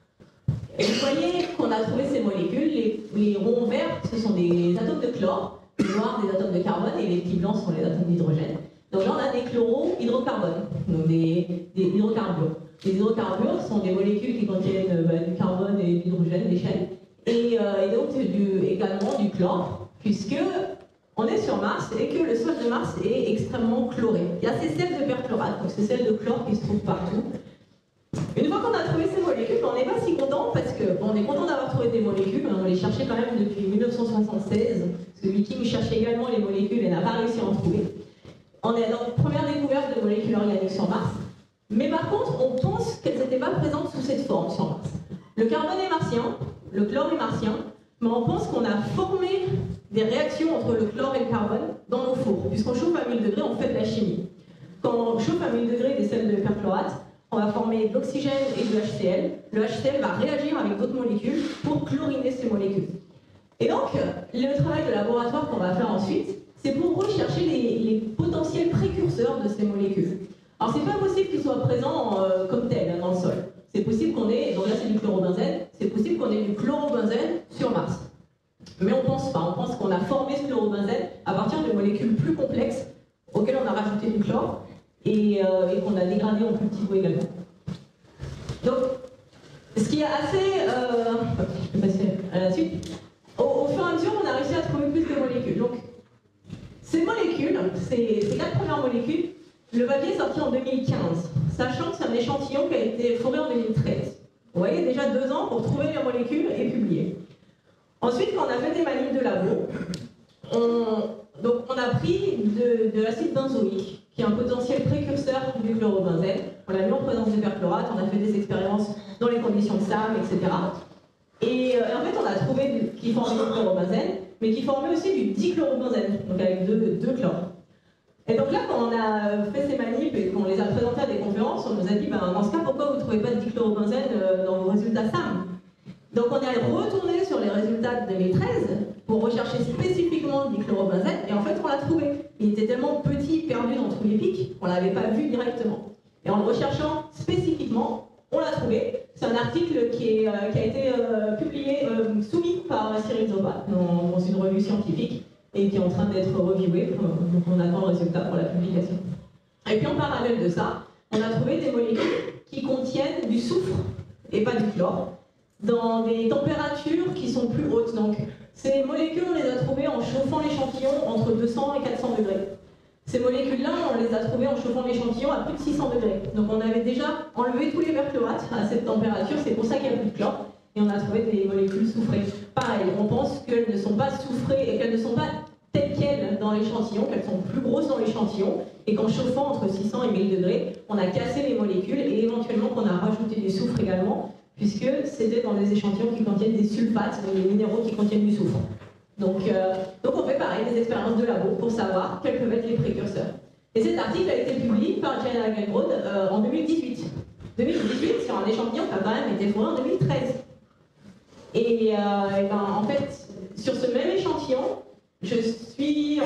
[SPEAKER 1] Et vous voyez qu'on a trouvé ces molécules, les ronds verts, ce sont des atomes de chlore, les noirs des atomes de carbone, et les petits blancs sont les atomes d'hydrogène. Donc là, on a des chloro-hydrocarbones, donc des hydrocarbures. Les hydrocarbures sont des molécules qui contiennent du carbone et de l'hydrogène, des chaînes, et donc également du chlore, puisque on est sur Mars et que le sol de Mars est extrêmement chloré. Il y a ces sels de perchlorate, donc ces sels de chlore qui se trouvent partout. Une fois qu'on a trouvé ces molécules, on n'est pas si content parce que on est content d'avoir trouvé des molécules, on les cherchait quand même depuis 1976, parce que Viking cherchait également les molécules et n'a pas réussi à en trouver. On est dans la première découverte de molécules organiques sur Mars, mais par contre, on pense qu'elles n'étaient pas présentes sous cette forme sur Mars. Le carbone est martien, le chlore est martien, mais on pense qu'on a formé des réactions entre le chlore et le carbone dans nos fours. Puisqu'on chauffe à 1000 degrés, on fait de la chimie. Quand on chauffe à 1000 degrés des sels de perchlorate, on va former de l'oxygène et du HCl. Le HCl va réagir avec d'autres molécules pour chloriner ces molécules. Et donc, le travail de laboratoire qu'on va faire ensuite, c'est pour rechercher les potentiels précurseurs de ces molécules. Alors, c'est pas possible qu'ils soient présents comme tels dans le sol. C'est possible qu'on ait, donc là c'est du chlorobenzène, c'est possible qu'on ait du chlorobenzène sur Mars. Mais on pense pas, on pense qu'on a formé ce chlorobenzène à partir de molécules plus complexes auxquelles on a rajouté du chlore et qu'on a dégradé en plus petit bout également. Donc, ce qui est assez... je vais passer à la suite. Au fur et à mesure, on a réussi à trouver plus de molécules. Donc, ces molécules, ces 4 premières molécules, le papier est sorti en 2015, sachant que c'est un échantillon qui a été foré en 2013. Vous voyez, déjà 2 ans pour trouver les molécules et publier. Ensuite, quand on a fait des manipes de labo, on a pris de l'acide benzoïque, qui est un potentiel précurseur du chlorobenzène. On l'a mis en présence de perchlorate, on a fait des expériences dans les conditions de SAM, etc. Et en fait, on a trouvé qui formait du chlorobenzène, mais qui formait aussi du dichlorobenzène, donc avec deux chlores. Et donc là, quand on a fait ces manips et qu'on les a présentés à des conférences, on nous a dit, dans ce cas, pourquoi vous ne trouvez pas de dichlorobenzène dans vos résultats SAM? Donc on est retourné sur les résultats de 2013 pour rechercher spécifiquement le dichlorobenzène, et en fait on l'a trouvé. Il était tellement petit, perdu dans tous les pics, qu'on ne l'avait pas vu directement. Et en le recherchant spécifiquement, on l'a trouvé. C'est un article qui a été publié, soumis par Cyril Zopa dans une revue scientifique, et qui est en train d'être reviewé, donc on attend le résultat pour la publication. Et puis en parallèle de ça, on a trouvé des molécules qui contiennent du soufre et pas du chlore, dans des températures qui sont plus hautes. Donc ces molécules, on les a trouvées en chauffant l'échantillon entre 200 et 400 degrés. Ces molécules-là, on les a trouvées en chauffant l'échantillon à plus de 600 degrés. Donc on avait déjà enlevé tous les perchlorates à cette température, c'est pour ça qu'il n'y a plus de chlore. Et on a trouvé des molécules soufrées. Pareil, on pense qu'elles ne sont pas soufrées et qu'elles ne sont pas telles quelles dans l'échantillon, qu'elles sont plus grosses dans l'échantillon, et qu'en chauffant entre 600 et 1000 degrés, on a cassé les molécules et éventuellement qu'on a rajouté du soufre également, puisque c'était dans des échantillons qui contiennent des sulfates, donc des minéraux qui contiennent du soufre. Donc on fait pareil, des expériences de labo pour savoir quels peuvent être les précurseurs. Et cet article a été publié par Jane Agenbrod en 2018. 2018 sur un échantillon qui a quand même été foré en 2013. Et en fait, sur ce même échantillon, je suis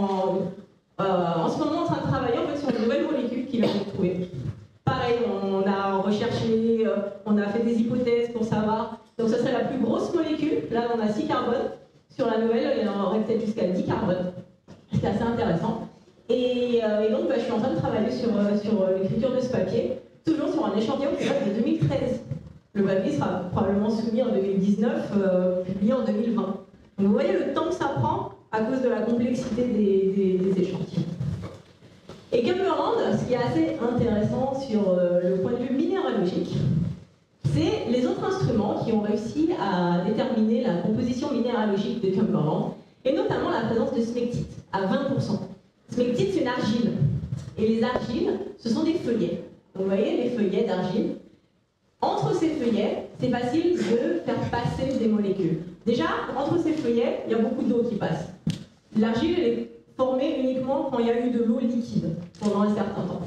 [SPEAKER 1] en ce moment en train de travailler en fait, sur une nouvelle molécule qui va être trouvée. Pareil, on a recherché, on a fait des hypothèses pour savoir. Donc ça serait la plus grosse molécule. Là, on a 6 carbones. Sur la nouvelle, il y en aurait peut-être jusqu'à 10 carbones. C'est assez intéressant. Et donc, je suis en train de travailler sur l'écriture de ce papier, toujours sur un échantillon qui date de 2013. Le papier sera probablement soumis en 2019, publié en 2020. Donc vous voyez le temps que ça prend à cause de la complexité des échantillons. Et Cumberland, ce qui est assez intéressant sur le point de vue minéralogique, c'est les autres instruments qui ont réussi à déterminer la composition minéralogique de Cumberland, et notamment la présence de smectite, à 20%. Smectite, c'est une argile. Et les argiles, ce sont des feuillets. Donc vous voyez les feuillets d'argile. Entre ces feuillets, c'est facile de faire passer des molécules. Déjà, entre ces feuillets, il y a beaucoup d'eau qui passe. L'argile est formée uniquement quand il y a eu de l'eau liquide, pendant un certain temps.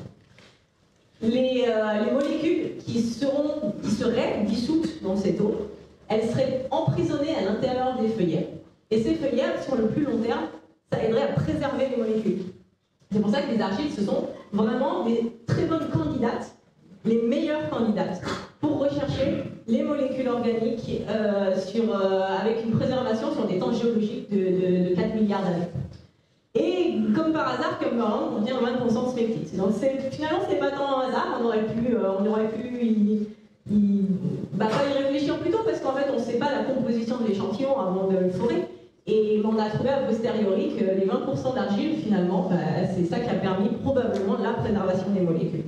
[SPEAKER 1] Les molécules qui seraient dissoutes dans cette eau, elles seraient emprisonnées feuillères. Et ces feuillères, sur le plus long terme, ça aiderait à préserver les molécules. C'est pour ça que les argiles, ce sont vraiment des très bonnes candidates, les meilleures candidates, pour rechercher les molécules organiques avec une préservation sur des temps géologiques de 4 milliards d'années. Et comme par hasard, Cumberland contient 20% de smectite. Donc finalement, ce n'est pas tant un hasard, on aurait pu pas y réfléchir plus tôt, parce qu'en fait, on ne sait pas la composition de l'échantillon avant de le forer. Et on a trouvé a posteriori que les 20% d'argile, finalement, c'est ça qui a permis probablement la préservation des molécules.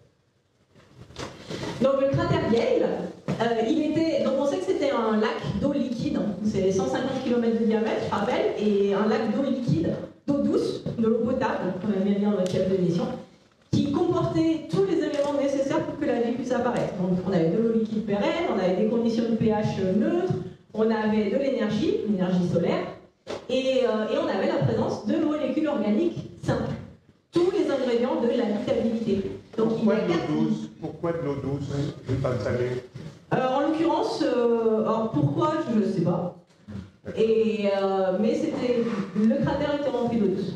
[SPEAKER 1] Donc le cratère Gale, donc on sait que c'était un lac d'eau liquide, c'est 150 km de diamètre, je rappelle, et un lac d'eau liquide, d'eau douce, de l'eau potable, comme on aime bien dire dans notre chef d'émission, qui comportait tous les éléments nécessaires pour que la vie puisse apparaître. Donc on avait de l'eau liquide pérenne, on avait des conditions de pH neutres, on avait de l'énergie solaire, et on avait la présence de molécules organiques simples. Tous les ingrédients de l'habitabilité. Donc
[SPEAKER 2] Pourquoi de l'eau douce et pas de salé?
[SPEAKER 1] En l'occurrence, pourquoi, je ne sais pas. Mais le cratère était rempli d'eau douce.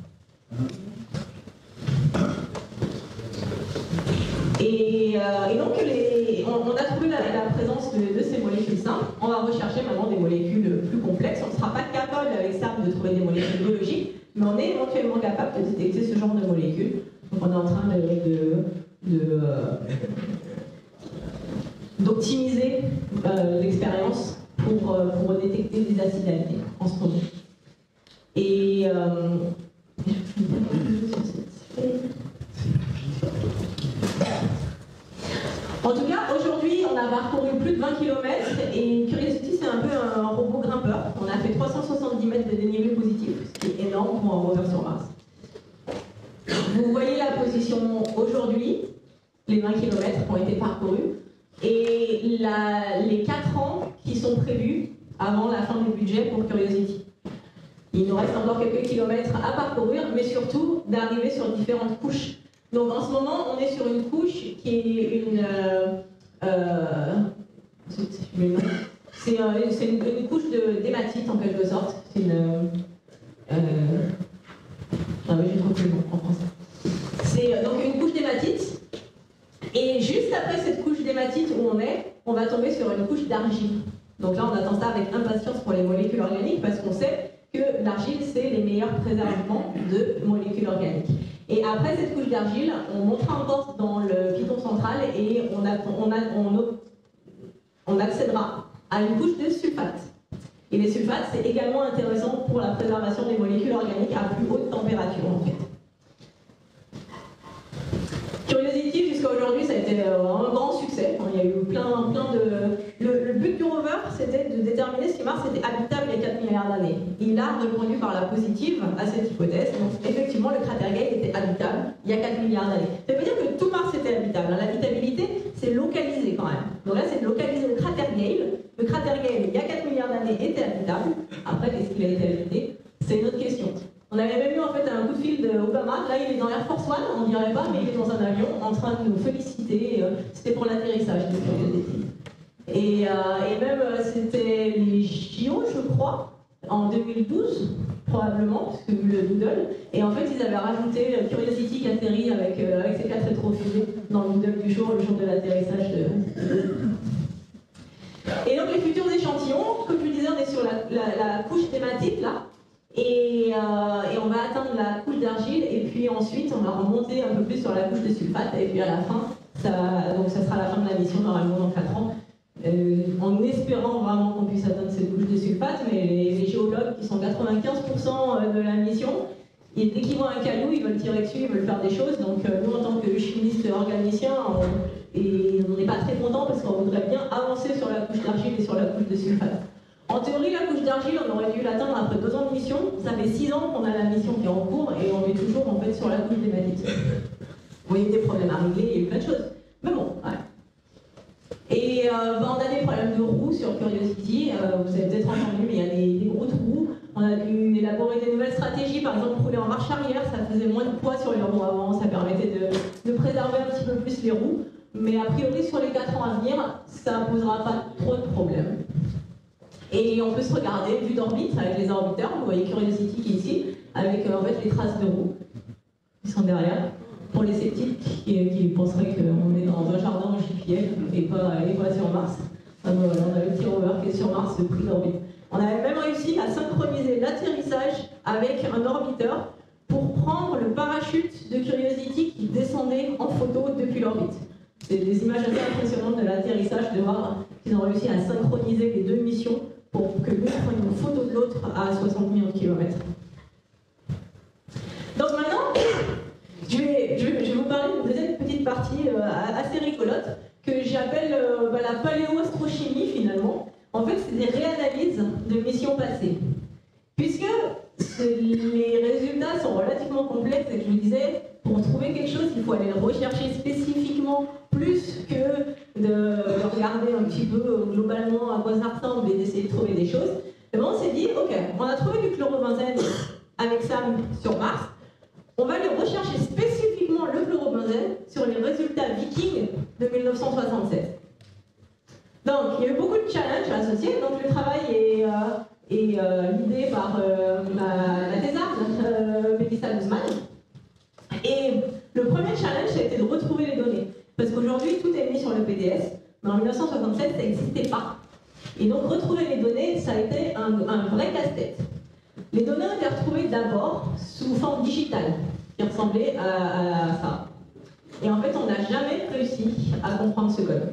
[SPEAKER 1] Et donc, on a trouvé la présence de ces molécules simples. On va rechercher maintenant des molécules plus complexes. On ne sera pas capable avec ça de trouver des molécules biologiques, mais on est éventuellement capable de détecter ce genre de molécules. Donc, on est en train d'optimiser l'expérience pour détecter des acides alkylés en ce moment. Et en tout cas, aujourd'hui, on a parcouru plus de 20 km et Curiosity, c'est un peu un robot grimpeur. On a fait 370 mètres de dénivelé positif, ce qui est énorme pour un rover sur Mars. Vous voyez la position aujourd'hui, les 20 km ont été parcourus, et les 4 ans qui sont prévus avant la fin du budget pour Curiosity. Il nous reste encore quelques kilomètres à parcourir, mais surtout d'arriver sur différentes couches. Donc en ce moment, on est sur une couche qui est une couche d'hématite en quelque sorte. C'est j'ai trouvé le mot en français. C'est donc une couche d'hématite. Et juste après cette couche d'hématite où on va tomber sur une couche d'argile. Donc là, on attend ça avec impatience pour les molécules organiques parce qu'on sait que l'argile, c'est les meilleurs préservements de molécules organiques. Et après cette couche d'argile, on montera encore dans le piton central et on accédera à une couche de sulfate. Et les sulfates, c'est également intéressant pour la préservation des molécules organiques à plus haute température, en fait. Curiosity, jusqu'à aujourd'hui, ça a été un grand succès. Il y a eu plein de... Le but du rover, c'était de déterminer si Mars était habitable il y a 4 milliards d'années. Il a répondu par la positive à cette hypothèse. Donc, effectivement, le cratère Gale était habitable il y a 4 milliards d'années. Ça veut dire que tout Mars était habitable. L'habitabilité, c'est localisé quand même. Donc là, c'est de localiser le cratère Gale. Le cratère Gale, il y a 4 milliards d'années, était habitable. Après, qu'est-ce qu'il a été habité? C'est une autre question. On avait même eu en fait un coup de fil d'Obama. Là, il est dans Air Force One, on dirait pas, mais il est dans un avion en train de nous féliciter. C'était pour l'atterrissage de Curiosity. Et même, c'était les JO, je crois, en 2012, probablement, parce que vu le doodle. Et en fait, ils avaient rajouté Curiosity qui atterrit avec ses 4 rétrofusées dans le doodle du jour, le jour de l'atterrissage Et donc, les futurs échantillons, comme je disais, on est sur la couche thématique, là. Et on va atteindre la couche d'argile, et puis ensuite, on va remonter un peu plus sur la couche de sulfate, et puis à la fin, donc ça sera la fin de la mission, normalement dans 4 ans. En espérant vraiment qu'on puisse atteindre cette couche de sulfate, mais les géologues qui sont 95% de la mission, dès qu'ils voient un caillou, ils veulent tirer dessus, ils veulent faire des choses. Donc nous, en tant que chimistes organiciens, on n'est pas très contents parce qu'on voudrait bien avancer sur la couche d'argile et sur la couche de sulfate. En théorie, la couche d'argile, on aurait dû l'atteindre après 2 ans de mission. Ça fait 6 ans qu'on a la mission qui est en cours et on est toujours en fait sur la couche d'hématite. Vous voyez des problèmes à régler, il y a eu plein de choses. Mais bon, ouais. Et on a des problèmes de roues sur Curiosity, vous avez peut-être entendu, mais il y a des gros trous. On a dû élaborer des nouvelles stratégies, par exemple rouler en marche arrière, ça faisait moins de poids sur les roues avant, ça permettait de préserver un petit peu plus les roues. Mais a priori, sur les 4 ans à venir, ça ne posera pas trop de problèmes. Et on peut se regarder vue d'orbite avec les orbiteurs. Vous voyez Curiosity qui est ici, avec en fait les traces de roues qui sont derrière. Pour les sceptiques qui penseraient qu'on est dans un jardin en JPL et pas sur Mars. Enfin, voilà, on a le petit rover qui est sur Mars, pris d'orbite. On avait même réussi à synchroniser l'atterrissage avec un orbiteur pour prendre le parachute de Curiosity qui descendait en photo depuis l'orbite. C'est des images assez impressionnantes de l'atterrissage, de voir qu'ils ont réussi à synchroniser les deux missions pour que l'une prenne une photo de l'autre à 60 millions de kilomètres. Donc maintenant, je vais vous parler d'une deuxième petite partie assez rigolote que j'appelle la paléoastrochimie finalement. En fait, c'est des réanalyses de missions passées. Puisque les résultats sont relativement complexes et que je vous disais, pour trouver quelque chose, il faut aller le rechercher spécifiquement plus que de regarder un petit peu globalement à quoi ça ressemble et d'essayer de trouver des choses. Et ben on s'est dit, ok, on a trouvé du chlorobenzène avec Sam sur Mars, on va aller rechercher spécifiquement le chlorobenzène sur les résultats Viking de 1967. Donc, il y a eu beaucoup de challenges associés. Donc, le travail est l'idée par la thésarde Melissa Guzman. Et le premier challenge, ça a été de retrouver les données. Parce qu'aujourd'hui, tout est mis sur le PDS, mais en 1967, ça n'existait pas. Et donc, retrouver les données, ça a été un vrai casse-tête. Les données ont été retrouvées d'abord sous forme digitale, qui ressemblait à ça. Et en fait, on n'a jamais réussi à comprendre ce code.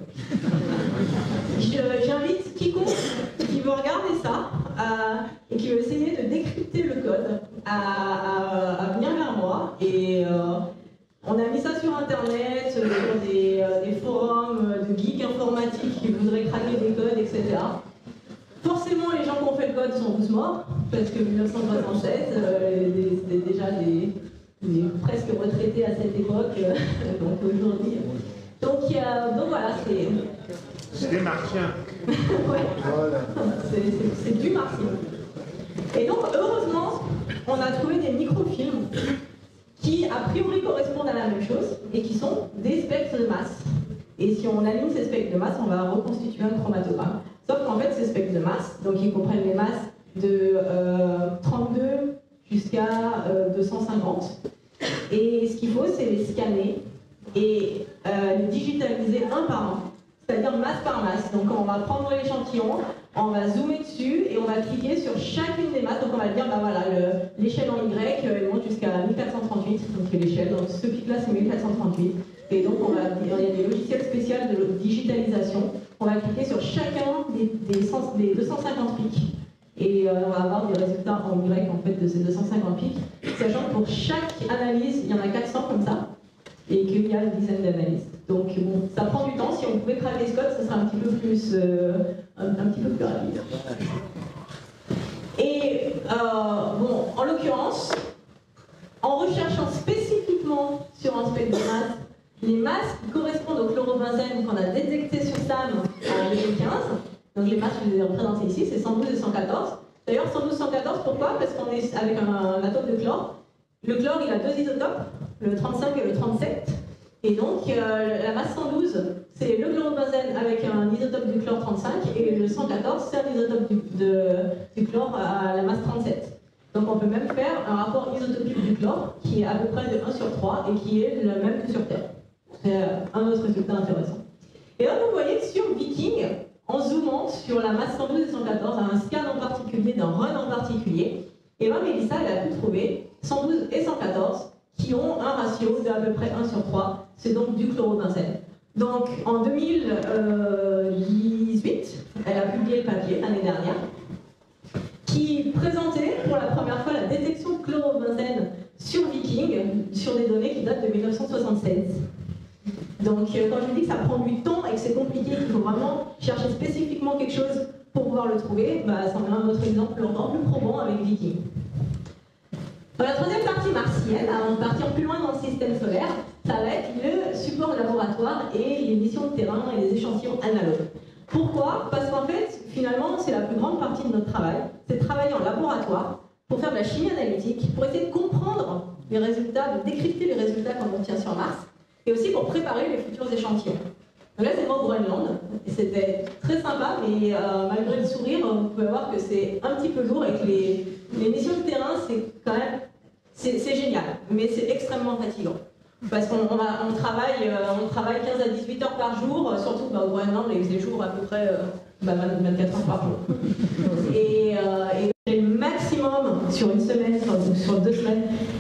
[SPEAKER 1] J'invite quiconque qui veut regarder ça et qui veut essayer de décrypter le code à venir vers moi. Et on a mis ça sur Internet, sur des forums de geeks informatiques qui voudraient craquer des codes, etc. Forcément, les gens qui ont fait le code sont tous morts, parce que 1976, c'était déjà des presque retraités à cette époque, donc aujourd'hui. Donc voilà,
[SPEAKER 2] c'est des martiens.
[SPEAKER 1] Ouais. Voilà. C'est du martien. Et donc, heureusement, on a trouvé des microfilms qui, a priori, correspondent à la même chose et qui sont des spectres de masse. Et si on aligne ces spectres de masse, on va reconstituer un chromatogramme. Sauf qu'en fait, ces spectres de masse, donc ils comprennent les masses de 32 jusqu'à 250. Et ce qu'il faut, c'est les scanner et les digitaliser un par un, c'est-à-dire masse par masse. Donc on va prendre l'échantillon, on va zoomer dessus et on va cliquer sur chacune des masses. Donc on va dire, bah voilà, l'échelle en Y, elle monte jusqu'à 1438, donc l'échelle, donc ce pic-là c'est 1438. Et donc il y a des logiciels spéciaux de digitalisation. On va cliquer sur chacun des 250 pics. Et on va avoir des résultats en Y en fait de ces 250 pics, sachant que pour chaque analyse, il y en a 400 comme ça, et qu'il y a une dizaine d'analyses. Donc bon, ça prend du temps, si on pouvait craquer ce code, ce serait un petit peu plus rapide. Et bon, en l'occurrence, en recherchant spécifiquement sur un spectre de masse, les masses qui correspondent au chlorobenzène qu'on a détecté sur SAM en 2015, donc les masses, je les ai représentées ici, c'est 112 et 114. D'ailleurs, 112 et 114, pourquoi? Parce qu'on est avec un atome de chlore. Le chlore, il a deux isotopes, le 35 et le 37. Et donc, la masse 112, c'est le chlorobenzène avec un isotope du chlore 35, et le 114, c'est un isotope du chlore à la masse 37. Donc, on peut même faire un rapport isotopique du chlore, qui est à peu près de 1 sur 3, et qui est le même que sur Terre. C'est un autre résultat intéressant. Et là, vous voyez que sur Viking, en zoomant sur la masse 112 et 114, à un scan en particulier, d'un run en particulier, et bien Melissa, elle a pu trouver 112 et 114 qui ont un ratio d'à peu près 1 sur 3, c'est donc du chlorobenzène. Donc en 2018, elle a publié le papier l'année dernière, qui présentait pour la première fois la détection de chlorobenzène sur Viking, sur des données qui datent de 1976. Donc, quand je vous dis que ça prend du temps et que c'est compliqué, qu'il faut vraiment chercher spécifiquement quelque chose pour pouvoir le trouver, bah, c'en est un autre exemple encore plus probant avec Viking. Dans la troisième partie martienne, avant de partir plus loin dans le système solaire, ça va être le support laboratoire et les missions de terrain et les échantillons analogues. Pourquoi? Parce qu'en fait, finalement, c'est la plus grande partie de notre travail, c'est de travailler en laboratoire pour faire de la chimie analytique, pour essayer de comprendre les résultats, de décrypter les résultats qu'on obtient sur Mars, et aussi pour préparer les futurs échantillons. Donc là, c'est moi au Groenland, et c'était très sympa, mais malgré le sourire, vous pouvez voir savoir que c'est un petit peu lourd et que les missions de terrain, c'est quand même, c'est génial, mais c'est extrêmement fatigant. Parce qu'on travaille 15 à 18 heures par jour, surtout au Groenland, il faisait jour à peu près 24 heures par jour. Et le maximum sur une semaine, sur 2 semaines.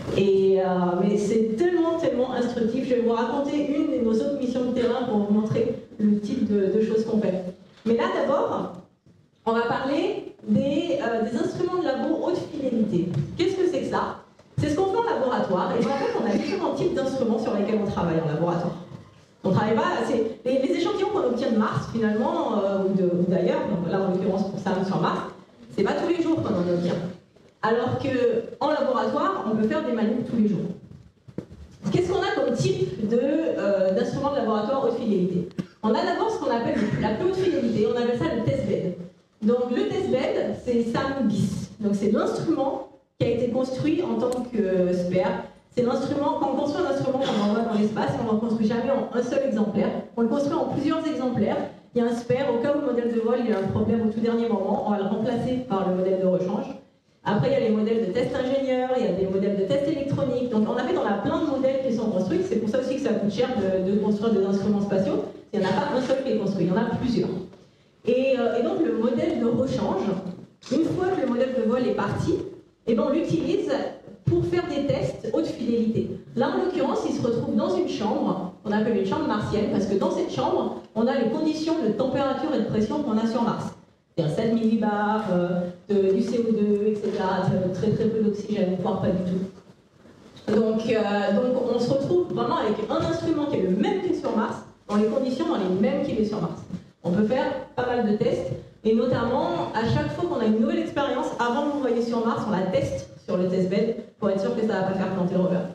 [SPEAKER 1] Mais c'est tellement instructif. Je vais vous raconter une de nos autres missions de terrain pour vous montrer le type de choses qu'on fait. Mais là, d'abord, on va parler des instruments de labo haute fidélité. Qu'est-ce que c'est que ça? C'est ce qu'on fait en laboratoire. Et en fait, on a différents types d'instruments sur lesquels on travaille en laboratoire. On travaille pas, les échantillons qu'on obtient de Mars, finalement, ou d'ailleurs, là en l'occurrence pour Sam sur Mars, c'est pas tous les jours qu'on en obtient. Alors qu'en laboratoire, on peut faire des manips tous les jours. Qu'est-ce qu'on a comme type d'instruments de laboratoire haute fidélité? On a d'abord ce qu'on appelle la plus haute fidélité, on appelle ça le testbed. Donc le testbed, c'est SAM bis. Donc c'est l'instrument qui a été construit en tant que spare. C'est l'instrument, quand on construit un instrument qu'on envoie dans l'espace, on ne le construit jamais en un seul exemplaire, on le construit en plusieurs exemplaires. Il y a un spare, au cas où le modèle de vol il y a un problème au tout dernier moment, on va le remplacer par le modèle de rechange. Après, il y a les modèles de test ingénieur, il y a des modèles de test électronique. Donc en fait, on a plein de modèles qui sont construits. C'est pour ça aussi que ça coûte cher de construire des instruments spatiaux. Il n'y en a pas un seul qui est construit, il y en a plusieurs. Et donc le modèle de rechange, une fois que le modèle de vol est parti, on l'utilise pour faire des tests haute fidélité. Là, en l'occurrence, il se retrouve dans une chambre, qu'on appelle une chambre martienne, parce que dans cette chambre, on a les conditions de température et de pression qu'on a sur Mars. C'est-à-dire 7 millibars, du CO2, etc., très peu d'oxygène, voire pas du tout. Donc on se retrouve vraiment avec un instrument qui est le même que sur Mars, dans les conditions dans les mêmes qu'il est sur Mars. On peut faire pas mal de tests, et notamment, à chaque fois qu'on a une nouvelle expérience, avant de l'envoyer sur Mars, on la teste sur le testbed pour être sûr que ça ne va pas faire planter le rover.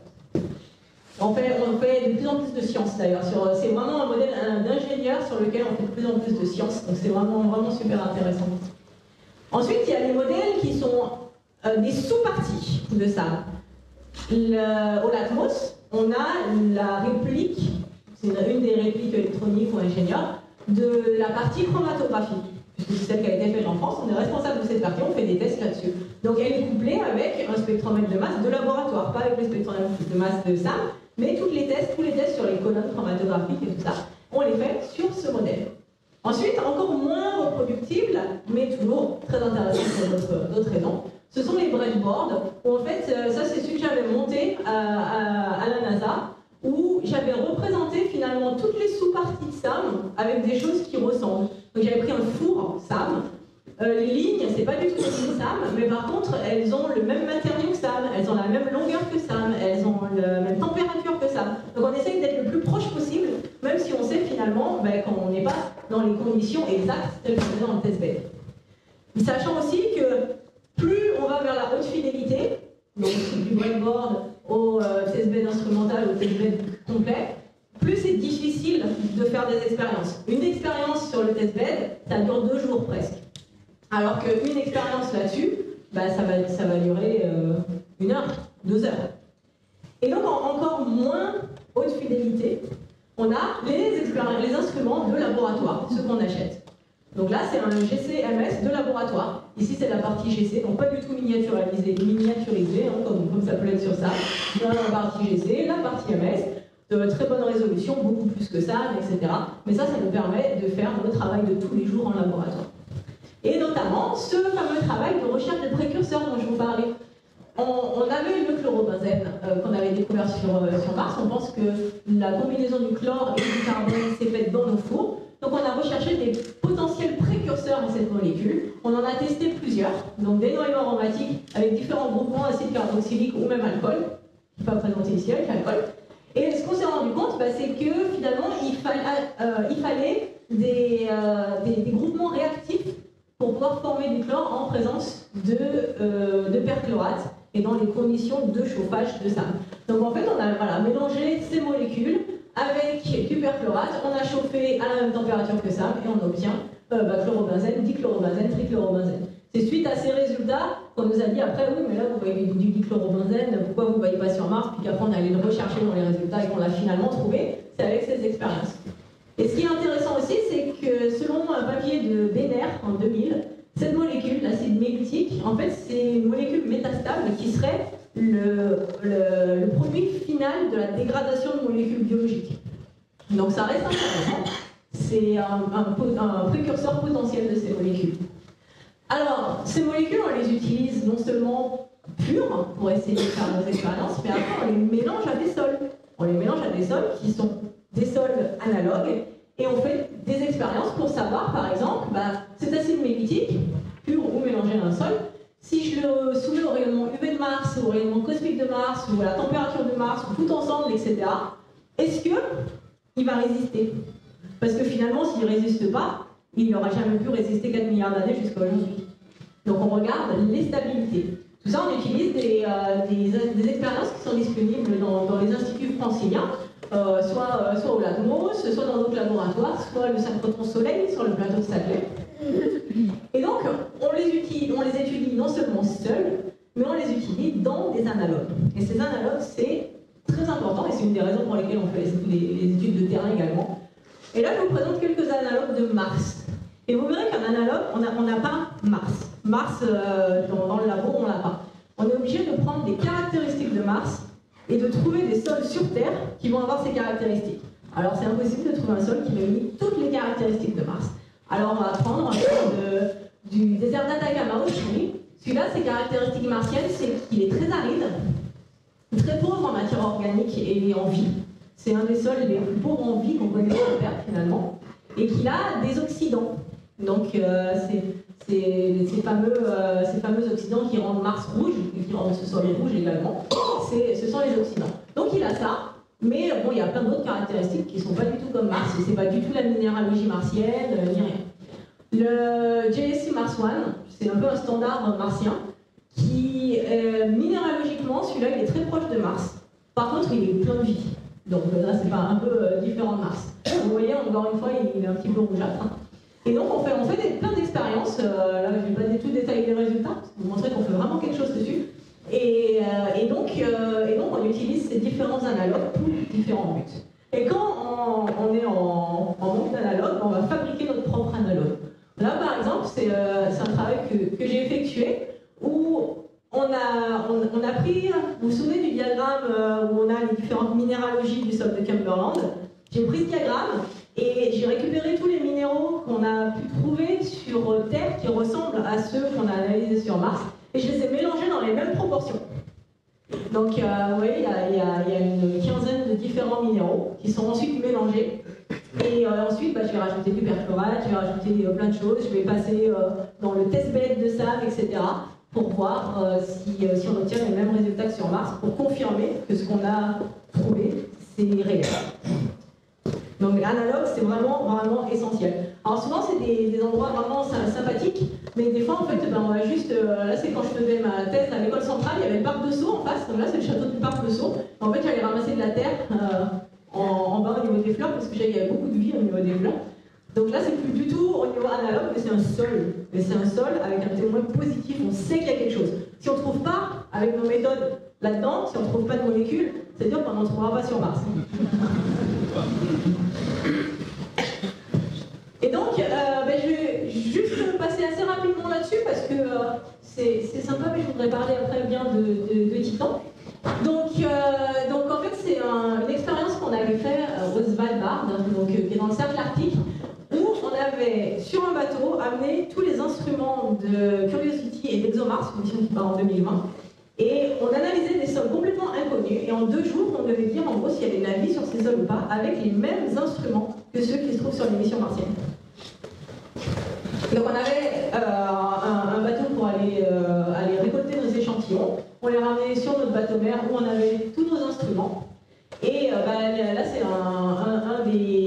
[SPEAKER 1] On fait de plus en plus de science d'ailleurs. C'est vraiment un modèle d'ingénieur sur lequel on fait de plus en plus de science, donc c'est vraiment super intéressant. Ensuite, il y a les modèles qui sont des sous-parties de ça. Au Latmos, on a la réplique, c'est une des répliques électroniques ou ingénieurs, de la partie chromatographie. Puisque c'est celle qui a été faite en France, on est responsable de cette partie, on fait des tests là-dessus. Donc elle est couplée avec un spectromètre de masse de laboratoire, pas avec le spectromètre de masse de SAM, mais tous les tests sur les colonnes chromatographiques et tout ça, on les fait sur ce modèle. Ensuite, encore moins reproductible, mais toujours très intéressant pour d'autres raisons, ce sont les breadboards, où en fait, ça c'est celui que j'avais monté à la NASA, où j'avais représenté finalement toutes les sous-parties de SAM avec des choses qui ressemblent. Donc j'avais pris un four SAM, les lignes, c'est pas du tout les lignes SAM, mais par contre, elles ont le même matériau que SAM, elles ont la même longueur que SAM, elles ont la même température que SAM. Donc on essaye d'être le plus proche possible, même si on sait finalement qu'on n'est pas dans les conditions exactes telles qu'on est dans le testbed. Sachant aussi que plus on va vers la haute fidélité, donc du breadboard au testbed instrumental, au testbed complet, plus c'est difficile de faire des expériences. Une expérience sur le testbed, ça dure 2 jours presque. Alors qu'une expérience là-dessus, ça va durer 1 heure, 2 heures. Et donc encore moins haute fidélité, on a les instruments de laboratoire, ceux qu'on achète. Donc là, c'est un GC-MS de laboratoire. Ici, c'est la partie GC, donc pas du tout miniaturisé, comme ça peut être sur ça. On a la partie GC, la partie MS, de très bonne résolution, beaucoup plus que ça, etc. Mais ça nous permet de faire le travail de tous les jours en laboratoire. Et notamment, ce fameux travail de recherche de précurseurs dont je vous parlais. On avait le chlorobenzène qu'on avait découvert sur Mars. On pense que la combinaison du chlore et du carbone s'est faite dans nos fours. Donc on a recherché des potentiels précurseurs à cette molécule. On en a testé plusieurs, donc des noyaux aromatiques avec différents groupements acides carboxyliques ou même alcool, qui n'est pas présenté ici avec alcool. Et ce qu'on s'est rendu compte, c'est que finalement il fallait des groupements réactifs pour pouvoir former du chlore en présence de perchlorate et dans les conditions de chauffage de SAM. Donc en fait, on a mélangé ces molécules avec du perchlorate, on a chauffé à la même température que SAM et on obtient chlorobenzène, dichlorobenzène, trichlorobenzène. C'est suite à ces résultats qu'on nous a dit après, oui, mais là vous voyez du dichlorobenzène, pourquoi vous ne voyez pas sur Mars, puis qu'après on allait le rechercher dans les résultats et qu'on l'a finalement trouvé, c'est avec ces expériences. Et ce qui est intéressant aussi, c'est que selon un papier de Benner en 2000, cette molécule, l'acide en fait, c'est une molécule métastable qui serait le produit final de la dégradation de molécules biologiques. Donc ça reste intéressant. C'est un précurseur potentiel de ces molécules. Alors, ces molécules, on les utilise non seulement pures pour essayer de faire nos expériences, mais après on les mélange à des sols. On les mélange à des sols qui sont des sols analogues et on fait des expériences pour savoir, par exemple, cet acide mélitique, pur ou mélangé à un sol, si je le soumets au rayonnement UV de Mars, au rayonnement cosmique de Mars, ou à la température de Mars, ou tout ensemble, etc., est-ce qu'il va résister? Parce que finalement, s'il ne résiste pas, il n'aura jamais pu résister 4 milliards d'années jusqu'à aujourd'hui. Donc on regarde les stabilités. Tout ça, on utilise des expériences qui sont disponibles dans les instituts franciliens, soit au LACMOS, soit dans d'autres laboratoires, soit le synchrotron Soleil sur le plateau de Saclay. Et donc, on les étudie non seulement seuls, mais on les utilise dans des analogues. Et ces analogues, c'est très important, et c'est une des raisons pour lesquelles on fait les études de terrain également. Et là, je vous présente quelques analogues de Mars. Et vous verrez qu'un analogue, on n'a pas Mars. Mars, dans le labo, on l'a pas. On est obligé de prendre des caractéristiques de Mars et de trouver des sols sur Terre qui vont avoir ces caractéristiques. Alors, c'est impossible de trouver un sol qui réunit toutes les caractéristiques de Mars. Alors, on va prendre un sol du désert d'Atacama au Chili. Celui-là, ses caractéristiques martiennes, c'est qu'il est très aride, très pauvre en matière organique et en vie. C'est un des sols les plus pauvres en vie qu'on connaît sur Terre, finalement. Et qu'il a des oxydants. Donc, ces fameux oxydants qui rendent Mars rouge, et qui rendent ce sol rouge également, ce sont les oxydants. Donc, il a ça, mais bon, il y a plein d'autres caractéristiques qui ne sont pas du tout comme Mars. C'est pas du tout la minéralogie martienne, ni rien. Le JSC Mars One, c'est un peu un standard martien, qui, minéralogiquement, celui-là, il est très proche de Mars. Par contre, il est plein de vie. Donc là, c'est pas un peu différent de Mars. Vous voyez, encore une fois, il est un petit peu rougeâtre. Et donc, on fait plein d'expériences. Là, je ne vais pas du tout détailler les résultats, pour vous montrer qu'on fait vraiment quelque chose dessus. Et donc, on utilise ces différents analogues pour différents buts. Et quand on est en manque d'analogues, on va fabriquer notre propre analogue. Là, par exemple, c'est un travail que j'ai effectué où on a pris, vous vous souvenez du diagramme où on a les différentes minéralogies du sol de Cumberland? J'ai pris ce diagramme et j'ai récupéré tous les minéraux qu'on a pu trouver sur Terre qui ressemblent à ceux qu'on a analysés sur Mars et je les ai mélangés dans les mêmes proportions. Donc, vous voyez, il y a une quinzaine de différents minéraux qui sont ensuite mélangés. Et ensuite, je vais rajouter du perchlorate, je vais rajouter plein de choses, je vais passer dans le testbed de sable, etc. pour voir si on obtient les mêmes résultats que sur Mars, pour confirmer que ce qu'on a trouvé, c'est réel. Donc l'analogue, c'est vraiment essentiel. Alors souvent, c'est des endroits vraiment sympathiques, mais des fois, en fait, on va juste... là, c'est quand je faisais ma thèse à l'école centrale, il y avait le parc de Sceaux en face, donc là, c'est le château du parc de Sceaux. En fait, j'allais ramasser de la terre en bas au niveau des fleurs, parce que il y avait beaucoup de vie au niveau des fleurs. Donc là, c'est plus du tout au niveau analogue, mais c'est un sol. Mais c'est un sol avec un témoin positif, on sait qu'il y a quelque chose. Si on ne trouve pas, avec nos méthodes là-dedans, si on ne trouve pas de molécules, c'est-à-dire qu'on n'en trouvera pas sur Mars. Et donc, je vais juste passer assez rapidement là-dessus, parce que c'est sympa, mais je voudrais parler après bien de Titan. Donc en fait, c'est une expérience qu'on avait fait au Svalbard, qui est dans le cercle arctique, où on avait, sur un bateau, amené tous les instruments de Curiosity et d'ExoMars, une mission qui part en 2020, et on analysait des sols complètement inconnus, et en 2 jours, on devait dire en gros s'il y avait de la vie sur ces sols ou pas, avec les mêmes instruments que ceux qui se trouvent sur les missions martiennes. Donc on avait un bateau pour aller récolter nos échantillons, on les ramenait sur notre bateau mère où on avait tous nos instruments. Et là, c'est un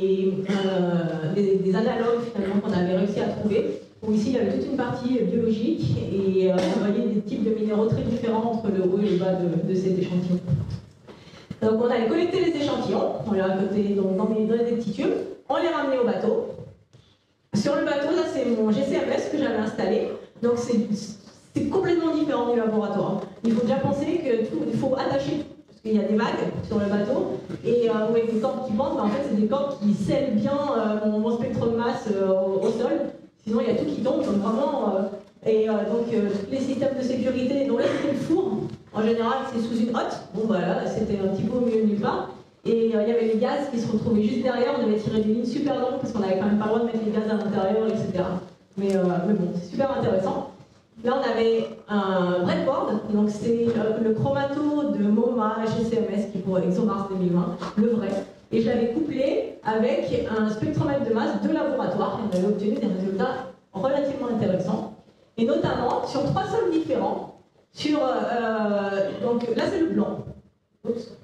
[SPEAKER 1] des analogues finalement qu'on avait réussi à trouver, où ici il y avait toute une partie biologique et on voyait des types de minéraux très différents entre le haut et le bas de cet échantillon. Donc on allait collecter les échantillons, on les récoltait dans des petits tubes, on les ramenait au bateau. Sur le bateau, là c'est mon GCMS que j'avais installé, donc c'est complètement différent du laboratoire. Il faut déjà penser qu'il faut attacher. Il y a des vagues sur le bateau, et vous voyez des cordes qui pendent, mais en fait c'est des cordes qui scellent bien mon spectre de masse au sol, sinon il y a tout qui tombe, donc vraiment Et donc, tous les systèmes de sécurité, donc là, c'était le four. En général, c'est sous une hotte. Bon, voilà, c'était un petit peu au milieu de nulle part. Et il y avait les gaz qui se retrouvaient juste derrière. On avait tiré des lignes super longues parce qu'on avait quand même pas le droit de mettre les gaz à l'intérieur, etc. Mais bon, c'est super intéressant. Là, on avait un breadboard. Donc, c'est le chromato de MoMA GCMS qui est pour ExoMars 2020, le vrai. Et je l'avais couplé avec un spectromètre de masse de laboratoire. Et on avait obtenu des résultats relativement intéressants. Et notamment sur 3 sols différents. Sur, donc là, c'est le blanc. Oups.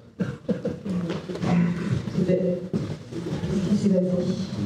[SPEAKER 1] Qu'est-ce qu'il s'est passé ?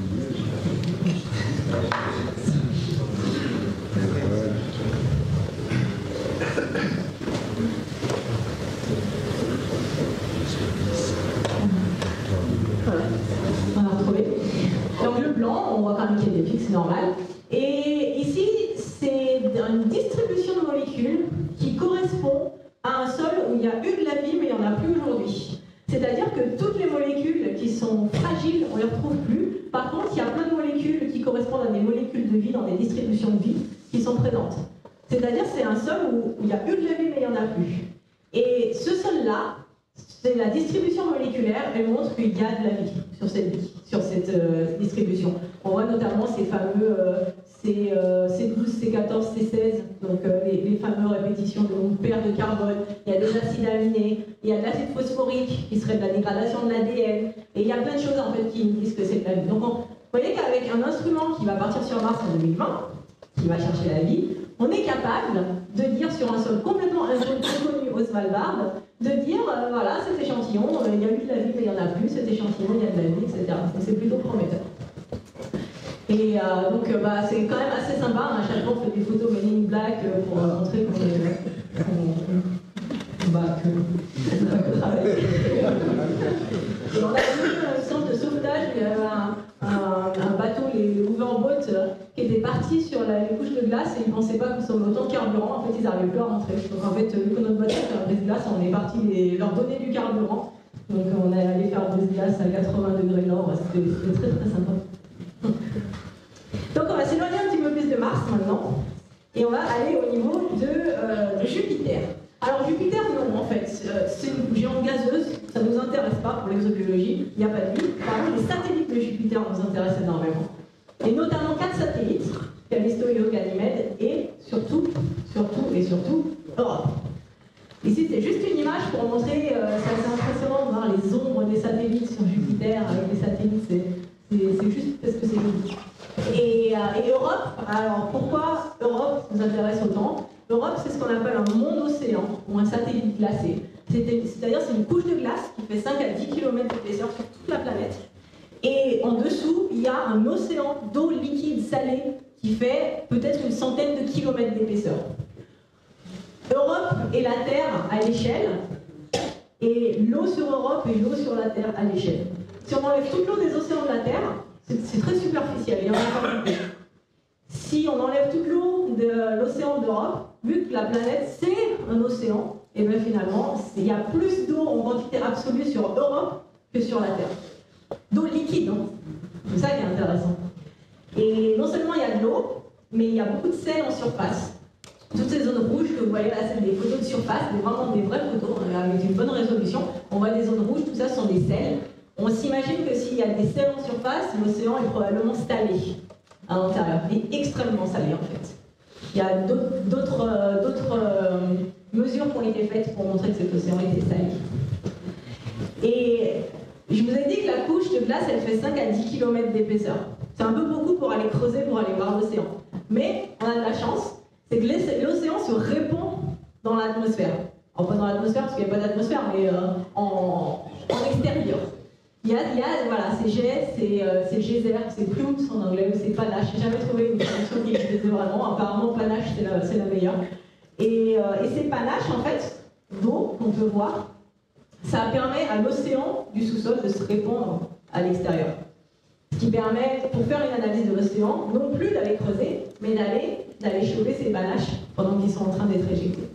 [SPEAKER 1] Voilà, on a retrouvé. Donc le blanc, on voit quand même qu'il y a des pics, c'est normal. Et ici, c'est une distribution de molécules qui correspond à un sol où il y a eu de la vie, mais il n'y en a plus aujourd'hui. C'est-à-dire que toutes les molécules qui sont fragiles, on ne les retrouve plus. Par contre, il y a plein de molécules qui correspondent à des molécules de vie dans des distributions de vie qui sont présentes. C'est-à-dire que c'est un sol où il y a eu de la vie, mais il n'y en a plus. Et ce sol-là, c'est la distribution moléculaire, elle montre qu'il y a de la vie sur cette distribution. On voit notamment ces fameux C12, C14, C16, donc les fameuses répétitions de longues paires de carbone. Il y a des acides aminés, il y a de l'acide phosphorique qui serait de la dégradation de l'ADN, et il y a plein de choses en fait qui nous disent que c'est de la vie. Donc vous voyez qu'avec un instrument qui va partir sur Mars en 2020, qui va chercher la vie, on est capable de dire sur un sol complètement inconnu au Svalbard, de dire voilà, cet échantillon, il y a eu de la vie mais il n'y en a plus, cet échantillon, il y a de la vie, etc. Donc c'est plutôt prometteur. Et donc c'est quand même assez sympa, hein. À chaque fois on fait des photos Men in Black pour montrer qu'on que travailler. Et on a vu une sorte de sauvetage, il y avait un bateau, les Hooverboat, qui était parti sur les couches de glace et ils ne pensaient pas consommer autant de carburant. En fait, ils n'arrivaient plus à rentrer. Donc en fait, vu que notre bateau était un brise-glace, on est parti leur donner du carburant. Donc on est allé faire brise-glace à 80 degrés nord, c'était très très sympa. Donc on va s'éloigner un petit peu plus de Mars maintenant et on va aller au niveau de Jupiter. Alors Jupiter, non, en fait, c'est une géante gazeuse, ça ne nous intéresse pas pour l'exobiologie, il n'y a pas de vie. Par contre, les satellites de Jupiter nous intéressent énormément. Et notamment 4 satellites, Callisto, Io, Ganymède, et surtout, Europe. Ici, c'est juste une image pour montrer, c'est assez impressionnant de voir les ombres des satellites sur Jupiter, avec les satellites, c'est juste parce que c'est joli. Et Europe, alors pourquoi Europe nous intéresse autant? Europe, c'est ce qu'on appelle un monde océan, ou un satellite glacé. C'est-à-dire c'est une couche de glace qui fait 5 à 10 km d'épaisseur sur toute la planète. Et en dessous, il y a un océan d'eau liquide salée qui fait peut-être une centaine de kilomètres d'épaisseur. Europe et la Terre à l'échelle, et l'eau sur Europe et l'eau sur la Terre à l'échelle. Si on enlève toute l'eau des océans de la Terre, c'est très superficiel, il y en a pas beaucoup. Si on enlève toute l'eau de l'océan d'Europe, vu que la planète c'est un océan, et bien finalement, il y a plus d'eau en quantité absolue sur Europe que sur la Terre. D'eau liquide, hein. C'est ça qui est intéressant. Et non seulement il y a de l'eau, mais il y a beaucoup de sel en surface. Toutes ces zones rouges que vous voyez là, c'est des photos de surface, vraiment des vraies photos, avec une bonne résolution. On voit des zones rouges, tout ça sont des sels. On s'imagine que s'il y a des sels en surface, l'océan est probablement salé à l'intérieur, et extrêmement salé en fait. Il y a d'autres mesures qui ont été faites pour montrer que cet océan était salé. Et je vous ai dit que la couche de glace, elle fait 5 à 10 km d'épaisseur. C'est un peu beaucoup pour aller creuser, pour aller voir l'océan. Mais on a de la chance, c'est que l'océan se répand dans l'atmosphère. Alors pas dans l'atmosphère parce qu'il n'y a pas d'atmosphère, mais en extérieur. Il y a voilà, c'est jet, c'est geyser, c'est plumes en anglais, ou c'est panache. J'ai jamais trouvé une traduction qui existait vraiment. Apparemment, panache, c'est la meilleure. Et ces panaches, en fait, d'eau qu'on peut voir, ça permet à l'océan du sous-sol de se répandre à l'extérieur. Ce qui permet, pour faire une analyse de l'océan, non plus d'aller creuser, mais d'aller choper ces panaches pendant qu'ils sont en train d'être éjectés.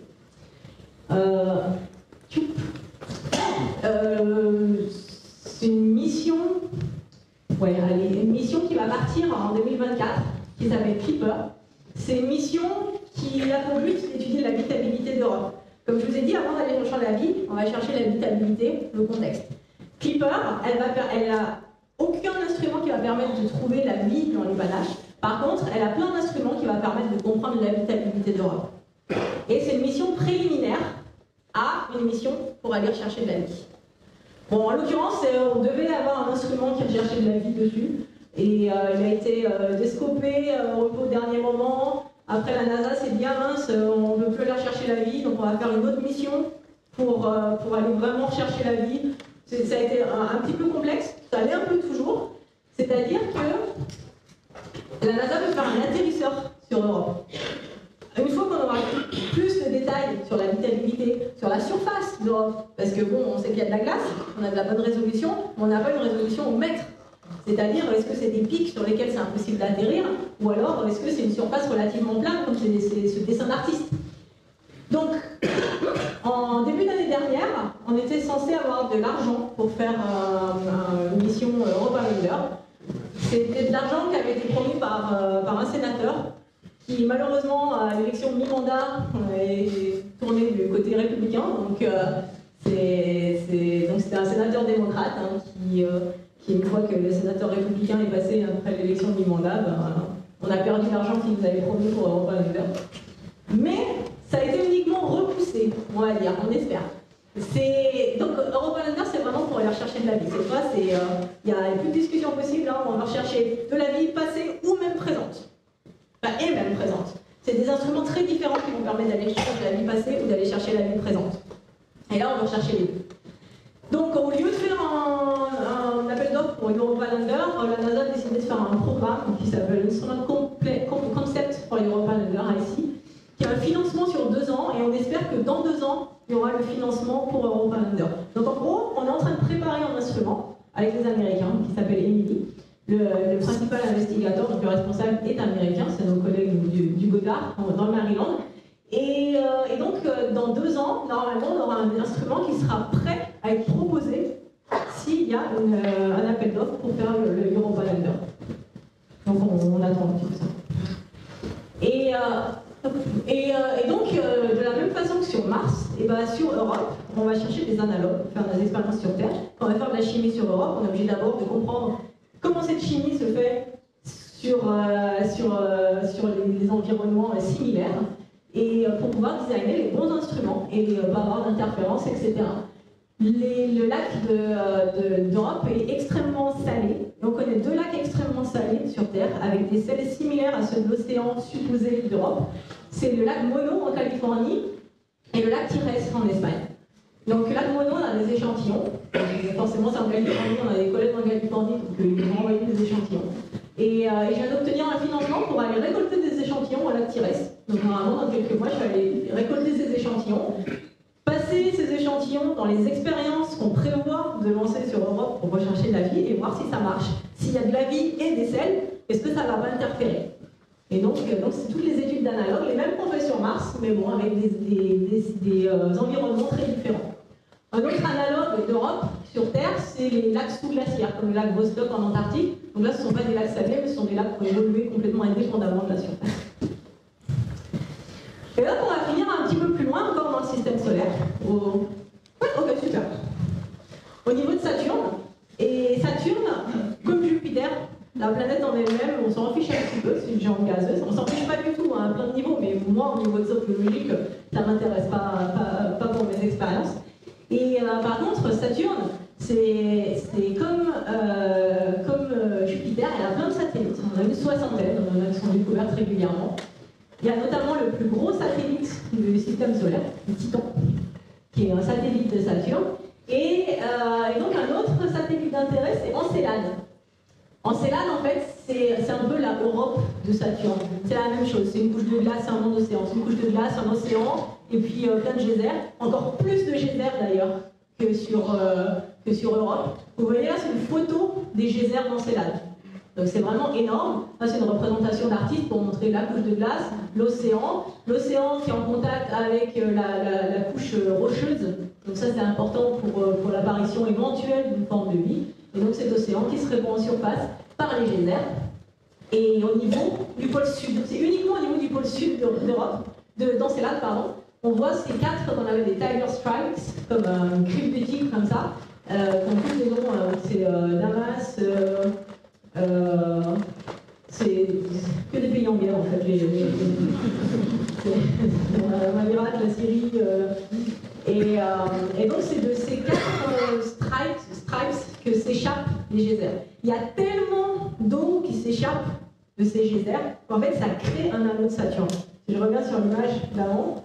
[SPEAKER 1] C'est une mission, une mission qui va partir en 2024, qui s'appelle Clipper. C'est une mission
[SPEAKER 3] qui a pour but d'étudier l'habitabilité d'Europe. Comme je vous ai dit, avant d'aller chercher la vie, on va chercher l'habitabilité, le contexte. Clipper, elle a aucun instrument qui va permettre de trouver la vie dans les panaches. Par contre, elle a plein d'instruments qui vont permettre de comprendre l'habitabilité d'Europe. Et c'est une mission préliminaire à une mission pour aller rechercher de la vie. Bon, en l'occurrence, on devait avoir un instrument qui recherchait de la vie dessus. Et il a été descopé au dernier moment. Après, la NASA s'est dit, ah mince, on ne veut plus aller rechercher la vie, donc on va faire une autre mission pour aller vraiment rechercher la vie. Ça a été un petit peu complexe, ça allait un peu toujours. C'est-à-dire que la NASA veut faire un atterrisseur sur Europe. Une fois qu'on aura plus de détails sur l'habitabilité, sur la surface d'Europe, parce que bon, on sait qu'il y a de la glace, on a de la bonne résolution, mais on n'a pas une résolution au mètre. C'est-à-dire, est-ce que c'est des pics sur lesquels c'est impossible d'atterrir, ou alors est-ce que c'est une surface relativement plane, comme c'est ce dessin d'artiste. Donc, en début d'année dernière, on était censé avoir de l'argent pour faire une mission Europa Lander. C'était de l'argent qui avait été promis par un sénateur, qui malheureusement, à l'élection mi-mandat, est tourné du côté républicain. Donc, c'était un sénateur démocrate qui, une fois que le sénateur républicain est passé après l'élection de mi-mandat, on a perdu l'argent qu'il nous avait promis pour Europa Lander. Mais ça a été uniquement repoussé, on va dire, on espère. Donc Europa Lander, c'est vraiment pour aller rechercher de la vie. Cette fois, il n'y a plus de discussion possible, hein, on va rechercher de la vie passée ou même présente. Enfin, et même présente. C'est des instruments très différents qui vont permettre d'aller chercher de la vie passée ou d'aller chercher la vie présente. Et là, on va chercher les deux. Donc, au lieu de faire un appel d'offres pour Europa Lander, la NASA a décidé de faire un programme qui s'appelle Instrument Concept for Europa Lander, IC, qui a un financement sur 2 ans, et on espère que dans 2 ans, il y aura le financement pour Europa Lander. Donc, en gros, on est en train de préparer un instrument avec les Américains qui s'appelle Emily. Le principal investigateur, donc le responsable, est américain, c'est nos collègues du Goddard, dans le Maryland. Et donc, dans 2 ans, normalement, on aura un instrument qui sera prêt à être proposé s'il y a un appel d'offres pour faire le Europa Lander. Donc, on attend un petit peu ça. Et donc, de la même façon que sur Mars, et ben sur Europe, on va chercher des analogues, faire des expériences sur Terre. Quand on va faire de la chimie sur Europe, on est obligé d'abord de comprendre comment cette chimie se fait sur les environnements similaires, et pour pouvoir designer les bons instruments et pas avoir d'interférences, etc. Le lac d'Europe est extrêmement salé. On connaît 2 lacs extrêmement salés sur Terre, avec des sels similaires à ceux de l'océan supposé d'Europe. C'est le lac Mono en Californie et le lac Tires en Espagne. Donc, le lac Mono, on a des échantillons. Forcément, c'est en Californie, on a des collègues en Californie, donc ils vont envoyer des échantillons. Et je viens d'obtenir un financement pour aller récolter des échantillons au lac Tires. Donc, normalement, dans quelques mois, je vais aller récolter ces échantillons, passer ces échantillons dans les expériences qu'on prévoit de lancer sur Europe pour rechercher de la vie et voir si ça marche. S'il y a de la vie et des sels, est-ce que ça va pas interférer? Et donc c'est toutes les études d'analogues, les mêmes qu'on fait sur Mars, mais bon, avec des environnements très différents. Un autre analogue d'Europe sur Terre, c'est les lacs sous-glaciaires, comme le lac Vostok en Antarctique. Donc là, ce ne sont pas des lacs salés, mais ce sont des lacs qui ont évolué complètement indépendamment de la surface. Et là, on va finir un petit peu plus loin, encore dans le système solaire. Ok, super. Au niveau de Saturne, et Saturne, comme Jupiter, la planète en elle-même, on s'en fiche un petit peu, c'est une géante gazeuse. On s'en fiche pas du tout à plein de niveaux, mais moi, au niveau de sociologique, ça m'intéresse pas pour mes expériences. Et par contre, Saturne, c'est comme Jupiter, elle a plein de satellites. On a une 60aine, qui sont découvertes régulièrement. Il y a notamment le plus gros satellite du système solaire, le Titan, qui est un satellite de Saturne. Et donc un autre satellite d'intérêt, c'est Encelade. Encelade, en fait, c'est un peu la Europe de Saturne. C'est la même chose, c'est une couche de glace et un monde d'océan. C'est une couche de glace, un océan, et puis plein de geysers. Encore plus de geysers d'ailleurs que sur Europe. Vous voyez là, c'est une photo des geysers d'Encelade. Donc c'est vraiment énorme. Là, c'est une représentation d'artiste pour montrer la couche de glace, l'océan qui est en contact avec la couche rocheuse. Donc ça, c'est important pour l'apparition éventuelle d'une forme de vie. Et donc cet océan qui se répand en surface par les geysers. Et au niveau du pôle sud, c'est uniquement au niveau du pôle sud d'Europe d'Encelade, on voit ces 4 qu'on appelle des Tiger Strikes, comme une crible de tigre comme ça, qui ont tous des noms, c'est Damas, c'est que des pays en guerre en fait, l'Irak, la Syrie, et donc c'est de ces 4 stripes que s'échappent les geysers. Il y a tellement d'eau qui s'échappe de ces geysers qu'en fait ça crée un anneau de Saturne. Si je reviens sur l'image d'avant,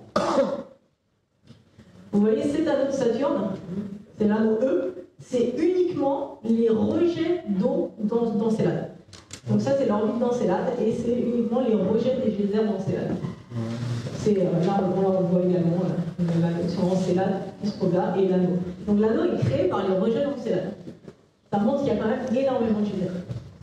[SPEAKER 3] vous voyez cet anneau de Saturne, c'est l'anneau E, c'est uniquement les rejets d'eau d'Encelade. Donc ça c'est l'orbite d'Encelade et c'est uniquement les rejets des geysers d'Encelade. C'est là on le voit également, l'anneau sur Encelade, Isproga et l'anneau. Donc l'anneau est créé par les rejets d'Encelade. Ça montre qu'il y a quand même énormément de geysers.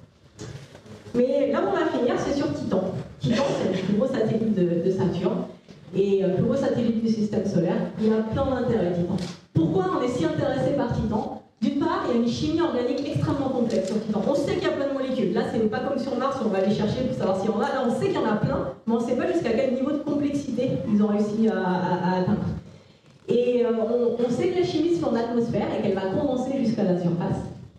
[SPEAKER 3] Mais là où on va finir, c'est sur Titan. Titan, c'est le plus gros satellite de Saturne et le plus gros satellite du système solaire. Il a plein d'intérêts, Titan. Pourquoi on est si intéressé par Titan? D'une part, il y a une chimie organique extrêmement complexe sur Titan. On sait qu'il y a plein de molécules. Là, c'est pas comme sur Mars où on va aller chercher pour savoir s'il y en a. Là, on sait qu'il y en a plein, mais on ne sait pas jusqu'à quel niveau de complexité ils ont réussi à atteindre. Et on sait que la chimie se fait en atmosphère et qu'elle va condenser jusqu'à la surface.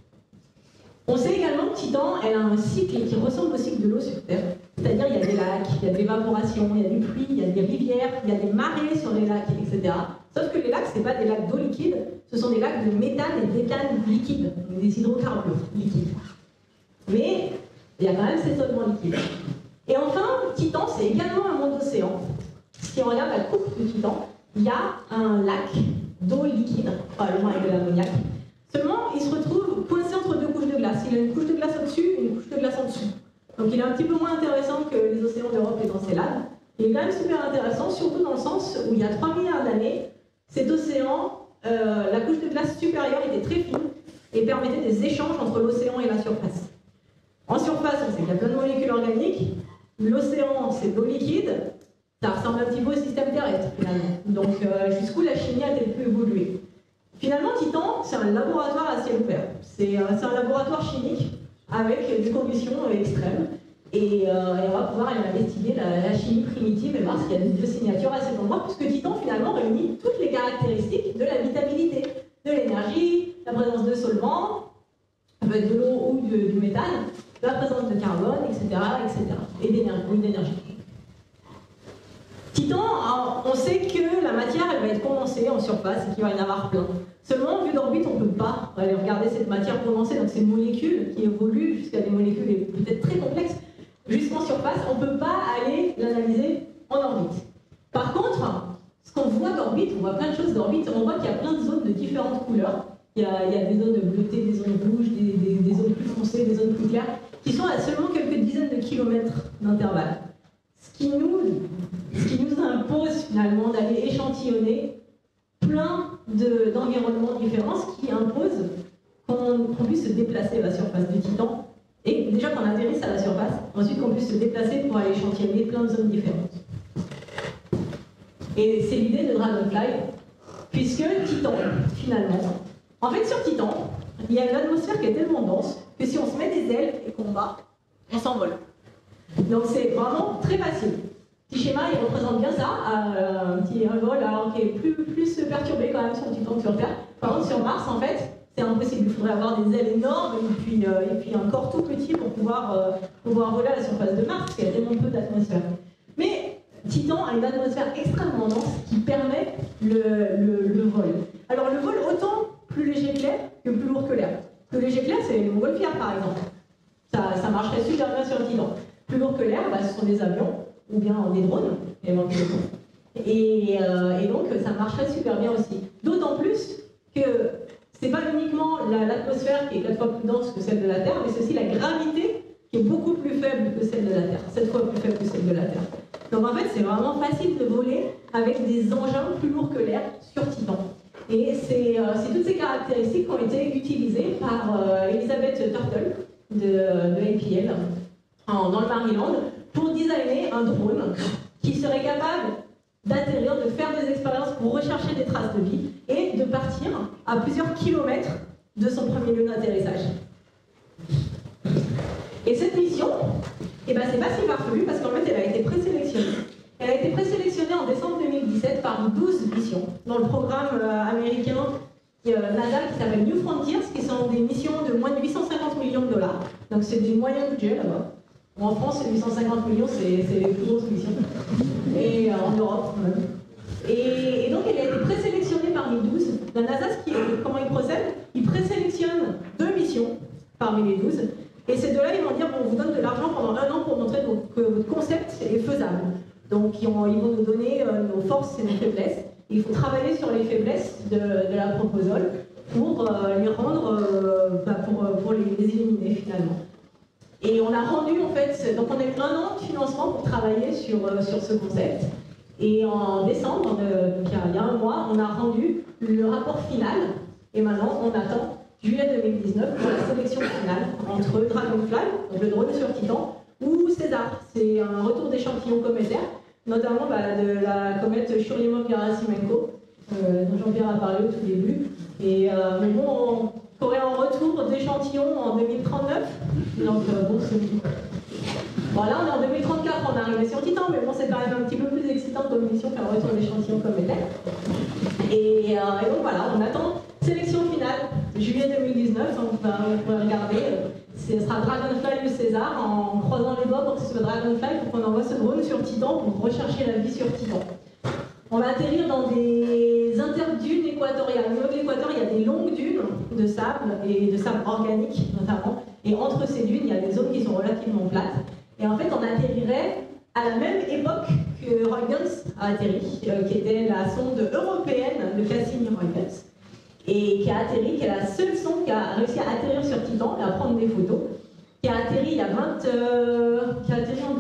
[SPEAKER 3] On sait également que Titan, elle a un cycle qui ressemble au cycle de l'eau sur Terre. C'est-à-dire il y a des lacs, il y a de l'évaporation, il y a du pluie, il y a des rivières, il y a des marées sur les lacs, etc. Sauf que les lacs, ce n'est pas des lacs d'eau liquide, ce sont des lacs de méthane et d'éthane liquide, des hydrocarbures liquides. Mais il y a quand même ces solvants liquides. Et enfin, Titan, c'est également un monde d'océan. Si on regarde la coupe de Titan, il y a un lac d'eau liquide, probablement avec de l'ammoniac. Seulement, il se retrouve coincé entre 2 couches de glace. Il a une couche de glace au-dessus et une couche de glace en dessous. Donc il est un petit peu moins intéressant que les océans d'Europe et d'Encelade. Il est quand même super intéressant, surtout dans le sens où il y a 3 milliards d'années, cet océan, la couche de glace supérieure était très fine et permettait des échanges entre l'océan et la surface. En surface, on sait qu'il y a plein de molécules organiques. L'océan, c'est de l'eau liquide. Ça ressemble un petit peu au système terrestre, finalement. Donc jusqu'où la chimie a-t-elle pu évoluer? Finalement, Titan, c'est un laboratoire à ciel ouvert. C'est un laboratoire chimique avec des conditions extrêmes. Et on va pouvoir aller investiguer la chimie primitive et voir s'il y a des biosignatures à cet endroit, puisque Titan, finalement, réunit toutes les caractéristiques de l'habitabilité, de l'énergie, la présence de solvants, de l'eau ou du méthane, la présence de carbone, etc. et d'énergie. Titan, on sait que la matière, elle va être condensée en surface et qu'il va y en avoir plein. Seulement, en vue d'orbite, on ne peut pas aller regarder cette matière condensée, donc ces molécules qui évoluent jusqu'à des molécules peut-être très complexes, jusqu'en surface, on ne peut pas aller l'analyser en orbite. Par contre, ce qu'on voit d'orbite, on voit plein de choses d'orbite, on voit qu'il y a plein de zones de différentes couleurs. Il y a des zones bleutées, des zones rouges, des zones plus foncées, des zones plus claires, qui sont à seulement quelques dizaines de kilomètres d'intervalle. Ce qui nous impose finalement d'aller échantillonner plein d'environnements différents, ce qui impose qu'on puisse se déplacer à la surface de Titan, et déjà qu'on atterrisse à la surface, ensuite qu'on puisse se déplacer pour aller échantillonner plein de zones différentes. Et c'est l'idée de Dragonfly, puisque Titan, finalement, en fait sur Titan, il y a une atmosphère qui est tellement dense que si on se met des ailes et qu'on bat, on s'envole. Donc c'est vraiment très facile. Le petit schéma, il représente bien ça, un petit vol alors, qui est plus perturbé quand même sur Titan que sur Terre. Par contre sur Mars, en fait, c'est impossible. Il faudrait avoir des ailes énormes et puis un corps tout petit pour pouvoir voler à la surface de Mars, parce qu'il y a tellement peu d'atmosphère. Mais Titan a une atmosphère extrêmement dense qui permet le vol. Alors le vol, autant plus léger que l'air que plus lourd que l'air. Plus léger que l'air, c'est les montgolfières par exemple. Ça marcherait super bien sur Titan. Plus lourd que l'air, ce sont des avions ou bien des drones, éventuellement. Et donc ça marcherait super bien aussi. D'autant plus que c'est pas uniquement l'atmosphère qui est 4 fois plus dense que celle de la Terre, mais c'est aussi la gravité qui est beaucoup plus faible que celle de la Terre, 7 fois plus faible que celle de la Terre. Donc en fait, c'est vraiment facile de voler avec des engins plus lourds que l'air sur Titan. Et c'est toutes ces caractéristiques qui ont été utilisées par Elizabeth Turtle de APL dans le Maryland pour designer un drone qui serait capable d'atterrir, de faire des expériences pour rechercher des traces de vie et de partir à plusieurs kilomètres de son premier lieu d'atterrissage. Et cette mission, c'est pas si farfelu parce qu'en fait elle a été présélectionnée. Elle a été présélectionnée en décembre 2017 parmi 12 missions dans le programme américain NASA qui s'appelle New Frontiers, qui sont des missions de moins de 850 millions de dollars. Donc c'est des moyens budgets là-bas. Bon, en France, 850 millions, c'est les plus grosses missions. Et en Europe même. Et donc elle a été présélectionnée parmi 12. La NASA, comment il procède? Il présélectionne 2 missions parmi les 12. Et ces deux-là, ils vont dire, bon, on vous donne de l'argent pendant 1 an pour montrer que votre concept est faisable. Donc ils vont nous donner nos forces et nos faiblesses. Et il faut travailler sur les faiblesses de la proposal pour les rendre, pour les éliminer finalement. Et on a rendu en fait, donc on a eu 1 an de financement pour travailler sur ce concept. Et en décembre, donc il y a 1 mois, on a rendu le rapport final. Et maintenant, on attend juillet 2019 pour la sélection finale entre Dragonfly, donc le drone sur Titan, ou César. C'est un retour d'échantillons cométaires, notamment de la comète Churyumov-Gerasimenko, dont Jean-Pierre a parlé au tout début. Et mais bon, on aurait un retour d'échantillons en 2039. Donc bon, c'est... Bon, là, on est en 2034, on est arrivé sur Titan, mais bon, c'est quand même un petit peu plus excitant comme mission qu'un retour d'échantillons cométaire. Et donc voilà, on attend sélection finale, juillet 2019, on peut regarder, ce sera Dragonfly ou César, en croisant les doigts pour que ce soit Dragonfly, pour qu'on envoie ce drone sur Titan pour rechercher la vie sur Titan. On va atterrir dans des interdunes équatoriales. Au niveau de l'équateur, il y a des longues dunes de sable, et de sable organique notamment, et entre ces dunes, il y a des zones qui sont relativement plates. Et en fait, on atterrirait à la même époque que Huygens a atterri, qui était la sonde européenne de Cassini-Huygens, et qui a atterri, qui est la seule sonde qui a réussi à atterrir sur Titan et à prendre des photos, qui a atterri il y a qui a atterri en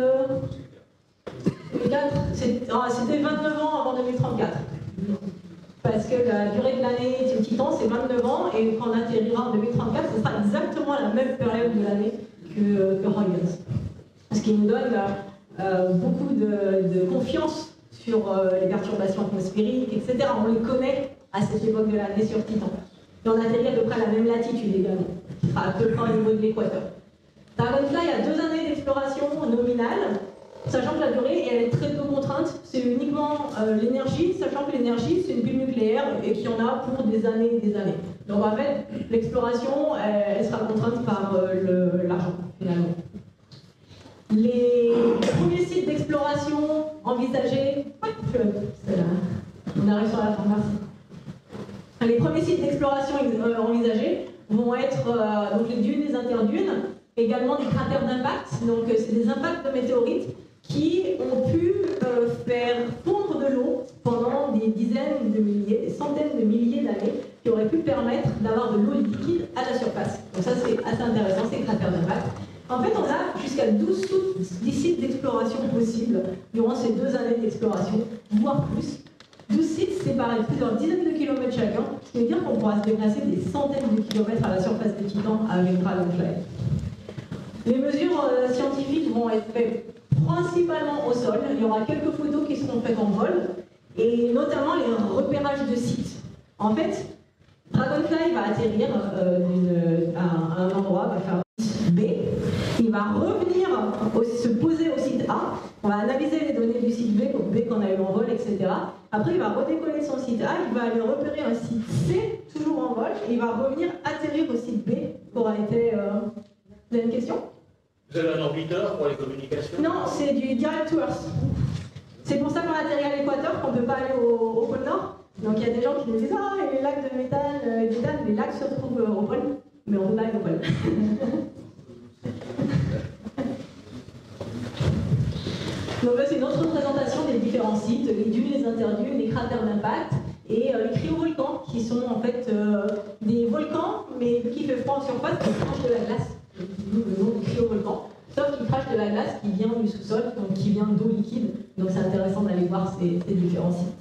[SPEAKER 3] 2004, c'était 29 ans avant 2034. Parce que la durée de l'année sur Titan, c'est 29 ans, et quand on atterrira en 2034, ce sera exactement la même période de l'année que Huygens. Ce qui nous donne beaucoup de confiance sur les perturbations atmosphériques, etc. On les connaît à cette époque de l'année sur Titan. Et on atterrit à peu près à la même latitude également, qui sera à peu près au niveau de l'équateur. Dragonfly a 2 années d'exploration nominale, sachant que la durée elle est très peu contrainte, c'est uniquement l'énergie, sachant que l'énergie c'est une pile nucléaire et qu'il y en a pour des années et des années. Donc en fait, l'exploration elle sera contrainte par l'argent finalement. Les premiers sites d'exploration envisagés, on arrive sur la fin, merci. Les premiers sites d'exploration envisagés vont être donc les dunes, les interdunes, également des cratères d'impact. Donc c'est des impacts de météorites qui ont pu faire fondre de l'eau pendant des dizaines de milliers, des centaines de milliers d'années, qui auraient pu permettre d'avoir de l'eau liquide à la surface. Donc ça c'est assez intéressant, ces cratères d'impact. En fait, on a jusqu'à 12 sites d'exploration possibles durant ces 2 années d'exploration, voire plus. 12 sites séparés de plusieurs dizaines de kilomètres chacun, ce qui veut dire qu'on pourra se déplacer des centaines de kilomètres à la surface de Titan avec Dragonfly. Les mesures scientifiques vont être faites principalement au sol. Il y aura quelques photos qui seront faites en vol, et notamment les repérages de sites. En fait, Dragonfly va atterrir à un endroit, va faire B. Il va revenir se poser au site A, on va analyser les données du site B qu'on a eu en vol, etc. Après, il va redécoller son site A, il va aller repérer un site C, toujours en vol, et il va revenir atterrir au site B, qui aura été... Vous avez une question?
[SPEAKER 4] Vous avez un orbiteur pour les communications?
[SPEAKER 3] Non, c'est du direct to Earth. C'est pour ça qu'on atterrit à l'équateur, qu'on ne peut pas aller au pôle Nord. Donc il y a des gens qui nous disent « Ah, les lacs de méthane, les lacs se trouvent au pôle. » Mais on va aller au pôle. Donc là, c'est une autre représentation des différents sites, les dunes, les interdunes, les cratères d'impact et les cryovolcans, qui sont en fait des volcans, mais qui fait froid en surface, qui crachent de la glace. Le nom de cryovolcan, sauf qu'ils crachent de la glace qui vient du sous-sol, donc qui vient d'eau liquide. Donc c'est intéressant d'aller voir ces différents sites.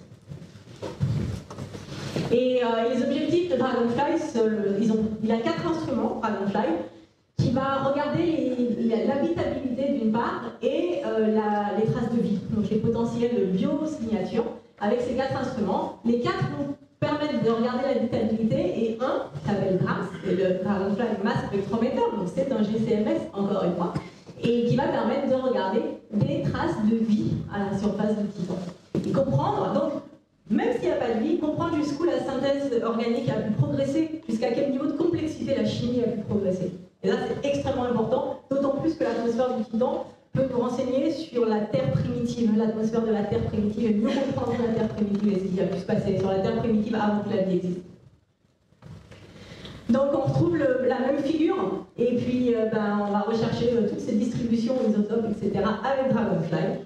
[SPEAKER 3] Et les objectifs de Dragonfly, il a 4 instruments, Dragonfly, qui va regarder l'habitabilité d'une part et les traces de vie, donc les potentiels de biosignature. Avec ces 4 instruments, les 4 vont permettre de regarder l'habitabilité et un qui s'appelle GRAMS, c'est le Dragonfly Mass Spectrometer, donc c'est un GCMS encore une fois, et qui va permettre de regarder des traces de vie à la surface du Titan. Et comprendre, donc, même s'il n'y a pas de vie, comprendre jusqu'où la synthèse organique a pu progresser, jusqu'à quel niveau de complexité la chimie a pu progresser. Et là, c'est extrêmement important, d'autant plus que l'atmosphère du Titan peut nous renseigner sur la Terre primitive, l'atmosphère de la Terre primitive, et mieux comprendre la Terre primitive et ce qui a pu se passer sur la Terre primitive avant que la vie existe. Donc on retrouve la même figure, et puis on va rechercher toutes ces distributions, isotopes, etc. avec Dragonfly.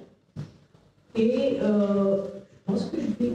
[SPEAKER 3] Et je pense que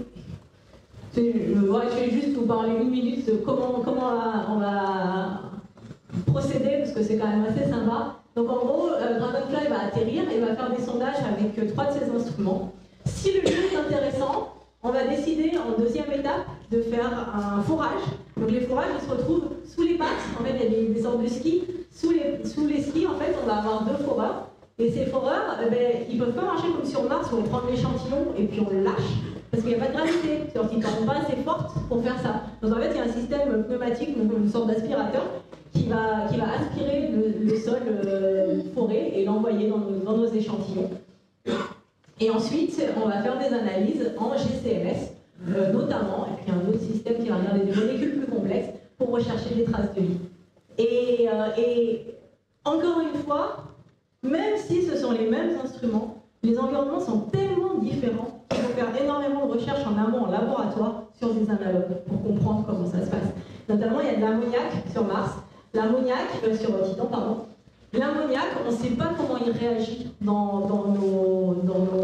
[SPEAKER 3] je vais juste vous parler une minute de comment on va procéder, parce que c'est quand même assez sympa. Donc en gros, Dragonfly va atterrir et va faire des sondages avec 3 de ses instruments. Si le lieu est intéressant, on va décider en deuxième étape de faire un forage. Donc les forages, ils se retrouvent sous les pattes. En fait, il y a des sortes de skis. Sous les skis, en fait, on va avoir 2 foreurs. Et ces foreurs, ils ne peuvent pas marcher comme sur Mars où on prend l'échantillon et puis on le lâche. Parce qu'il n'y a pas de gravité. Sur Titan, on n'est pas assez forte pour faire ça. Donc en fait, il y a un système pneumatique, donc une sorte d'aspirateur, qui va aspirer le sol foré et l'envoyer dans nos échantillons. Et ensuite, on va faire des analyses en GCMS, notamment, et puis un autre système qui va regarder des molécules plus complexes pour rechercher des traces de vie. Et encore une fois, même si ce sont les mêmes instruments, les environnements sont tellement différents qu'il faut faire énormément de recherches en amont, en laboratoire, sur des analogues, pour comprendre comment ça se passe. Notamment, il y a de l'ammoniac sur Mars, l'ammoniac sur Titan, pardon. L'ammoniac, on ne sait pas comment il réagit dans nos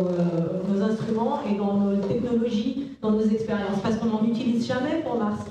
[SPEAKER 3] instruments et dans nos technologies, dans nos expériences, parce qu'on n'en utilise jamais pour Mars.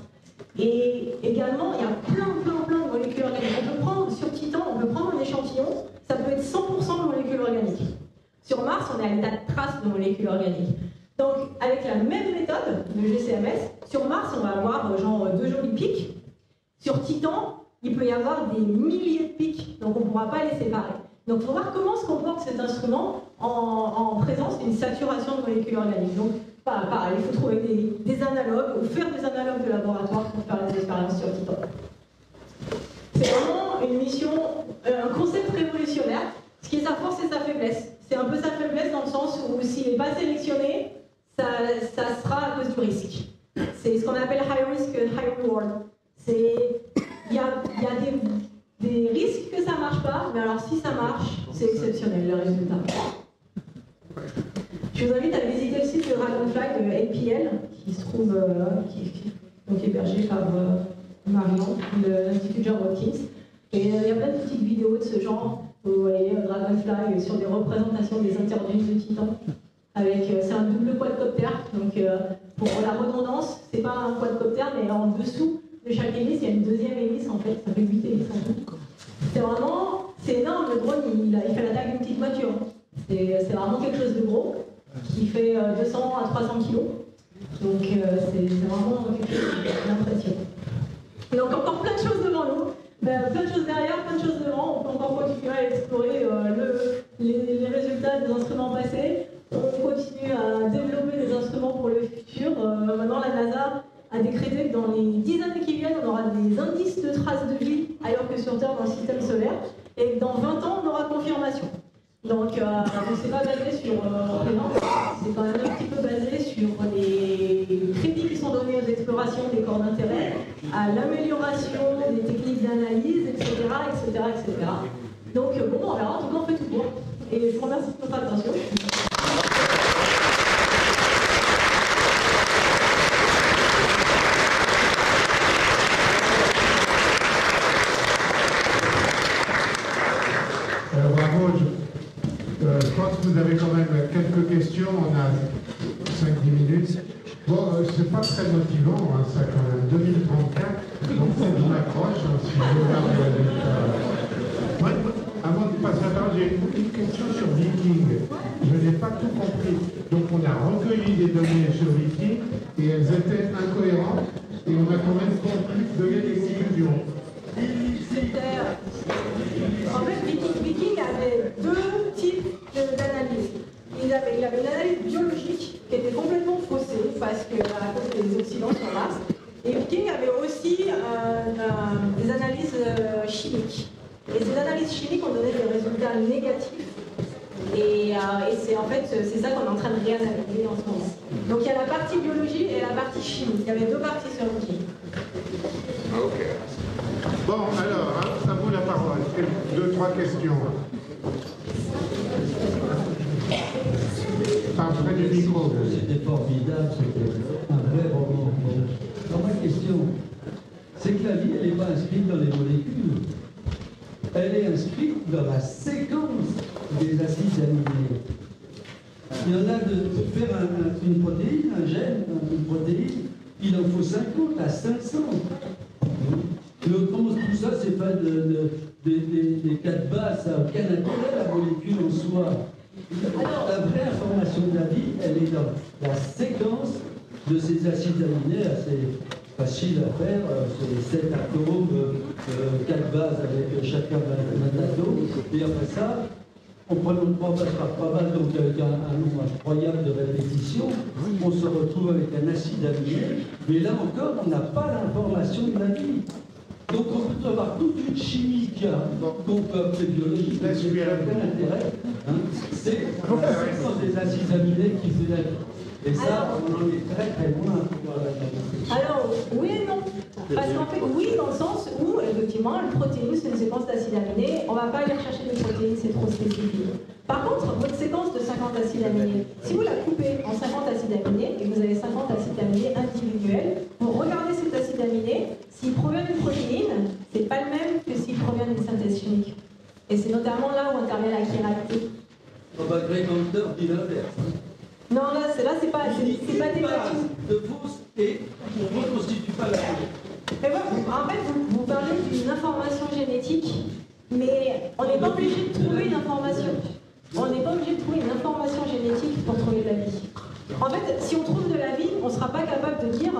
[SPEAKER 3] Et également, il y a plein de molécules organiques. On peut prendre, sur Titan, on peut prendre un échantillon, ça peut être 100% de molécules organiques. Sur Mars, on est à l'état de traces de molécules organiques. Donc, avec la même méthode de GCMS, sur Mars, on va avoir genre 2 jolis pics. Sur Titan, il peut y avoir des milliers de pics, donc on ne pourra pas les séparer. Donc il faut voir comment se comporte cet instrument en présence d'une saturation de molécules organiques. Donc pareil, il faut trouver des analogues, ou faire des analogues de laboratoire pour faire les expériences sur Titan. C'est vraiment une mission, un concept révolutionnaire, ce qui est sa force et sa faiblesse. C'est un peu sa faiblesse dans le sens où s'il n'est pas sélectionné, ça sera à cause du risque. C'est ce qu'on appelle high risk, high reward. Il y a des risques que ça ne marche pas, mais alors si ça marche, c'est exceptionnel le résultat. Je vous invite à visiter le site de Dragonfly de APL, qui se trouve, qui est hébergé par Marion, l'Institut John Hopkins. Et il y a plein de petites vidéos de ce genre. Vous voyez Dragonfly sur des représentations des interviews de Titan. C'est un double quadcopter, donc pour la redondance, c'est pas un quadcopter, mais en dessous de chaque hélice, il y a une deuxième hélice en fait, ça fait 8 hélices en tout. C'est énorme, le drone il fait la taille d'une petite voiture. C'est vraiment quelque chose de gros, qui fait 200 à 300 kg. Donc c'est vraiment quelque chose d'impressionnant. Donc encore plein de choses devant nous, plein de choses derrière, plein de choses devant. On peut encore continuer à explorer les résultats des instruments passés. On continue à développer des instruments pour le futur. Maintenant la NASA a décrété que dans les 10 années qui viennent, on aura des indices de traces de vie ailleurs que sur Terre dans le système solaire, et que dans 20 ans, on aura confirmation. Donc, c'est pas basé sur rien, c'est quand même un petit peu basé sur les crédits qui sont donnés aux explorations des corps d'intérêt, à l'amélioration des techniques d'analyse, etc., etc., etc. Donc, bon, on verra, en tout cas, on fait tout pour. Et je vous remercie de votre attention.
[SPEAKER 5] Je pense que vous avez quand même quelques questions, on a 5-10 minutes. Bon, c'est pas très motivant, hein, ça quand même, 2034, donc faut que je m'accroche, hein, si je regarde le résultat. Avant de passer à la parole, j'ai une question sur Viking. Je n'ai pas tout compris. Donc on a recueilli des données sur Viking, et elles étaient incohérentes, et on a quand même donné des conclusions.
[SPEAKER 3] En fait, Viking avait 2 types d'analyse. Il avait une analyse biologique qui était complètement faussée parce que à cause des oxydants sur Mars. Et Viking avait aussi des analyses chimiques. Et ces analyses chimiques ont donné des résultats négatifs. Et c'est en fait c'est ça qu'on est en train de réanalyser en ce moment. Donc il y a la partie biologie et la partie chimie. Il y avait deux parties sur le chimie.
[SPEAKER 5] Ok. Bon, alors, à vous la parole. 2-3 questions. Près du micro.
[SPEAKER 6] C'était formidable, c'était un vrai roman. Alors ma question, c'est que la vie, elle n'est pas inscrite dans les molécules. Elle est inscrite dans la séquence des acides aminés. Il y en a de faire une protéine, un gène, une protéine, il en faut 50 à 500. Et autrement, tout ça, c'est pas des 4 bases, ça n'a aucun intérêt, la molécule en soi. Alors, la vraie information de la vie, elle est dans la séquence de ces acides aminés, assez facile à faire, c'est 7 atomes, 4 bases avec chacun d'un atome, et après ça, en prenant 3 bases par 3 bases, donc avec un nombre incroyable de répétitions, on se retrouve avec un acide aminé, mais là encore, on n'a pas l'information de la vie. Donc on peut avoir toute une chimie qu'on peut appeler biologique, mais qui n'a aucun intérêt. Hein. C'est la séquence des acides aminés qui fait la vie. Et ça, on en est très très loin.
[SPEAKER 3] Alors, oui et non. Parce qu'en fait, oui, dans le sens où, effectivement, une protéine, c'est une séquence d'acides aminés. On ne va pas aller chercher des protéines, c'est trop spécifique. Par contre, votre séquence de 50 acides aminés, si vous la coupez en 50 acides aminés, et que vous avez 50 acides aminés individuels, vous regardez cet acide aminé, s'il provient d'une protéine, c'est pas le même que s'il provient d'une synthèse chimique. Et c'est notamment là où intervient la chiralité.
[SPEAKER 6] On va créer Hunter dit l'inverse.
[SPEAKER 3] Non, là, c'est pas des
[SPEAKER 6] de fausse et on ne constitue pas la vie.
[SPEAKER 3] Mais en fait, vous parlez d'une information génétique, mais on n'est pas obligé de trouver une information. On n'est pas obligé de trouver une information génétique pour trouver de la vie. En fait, si on trouve de la vie, on ne sera pas capable de dire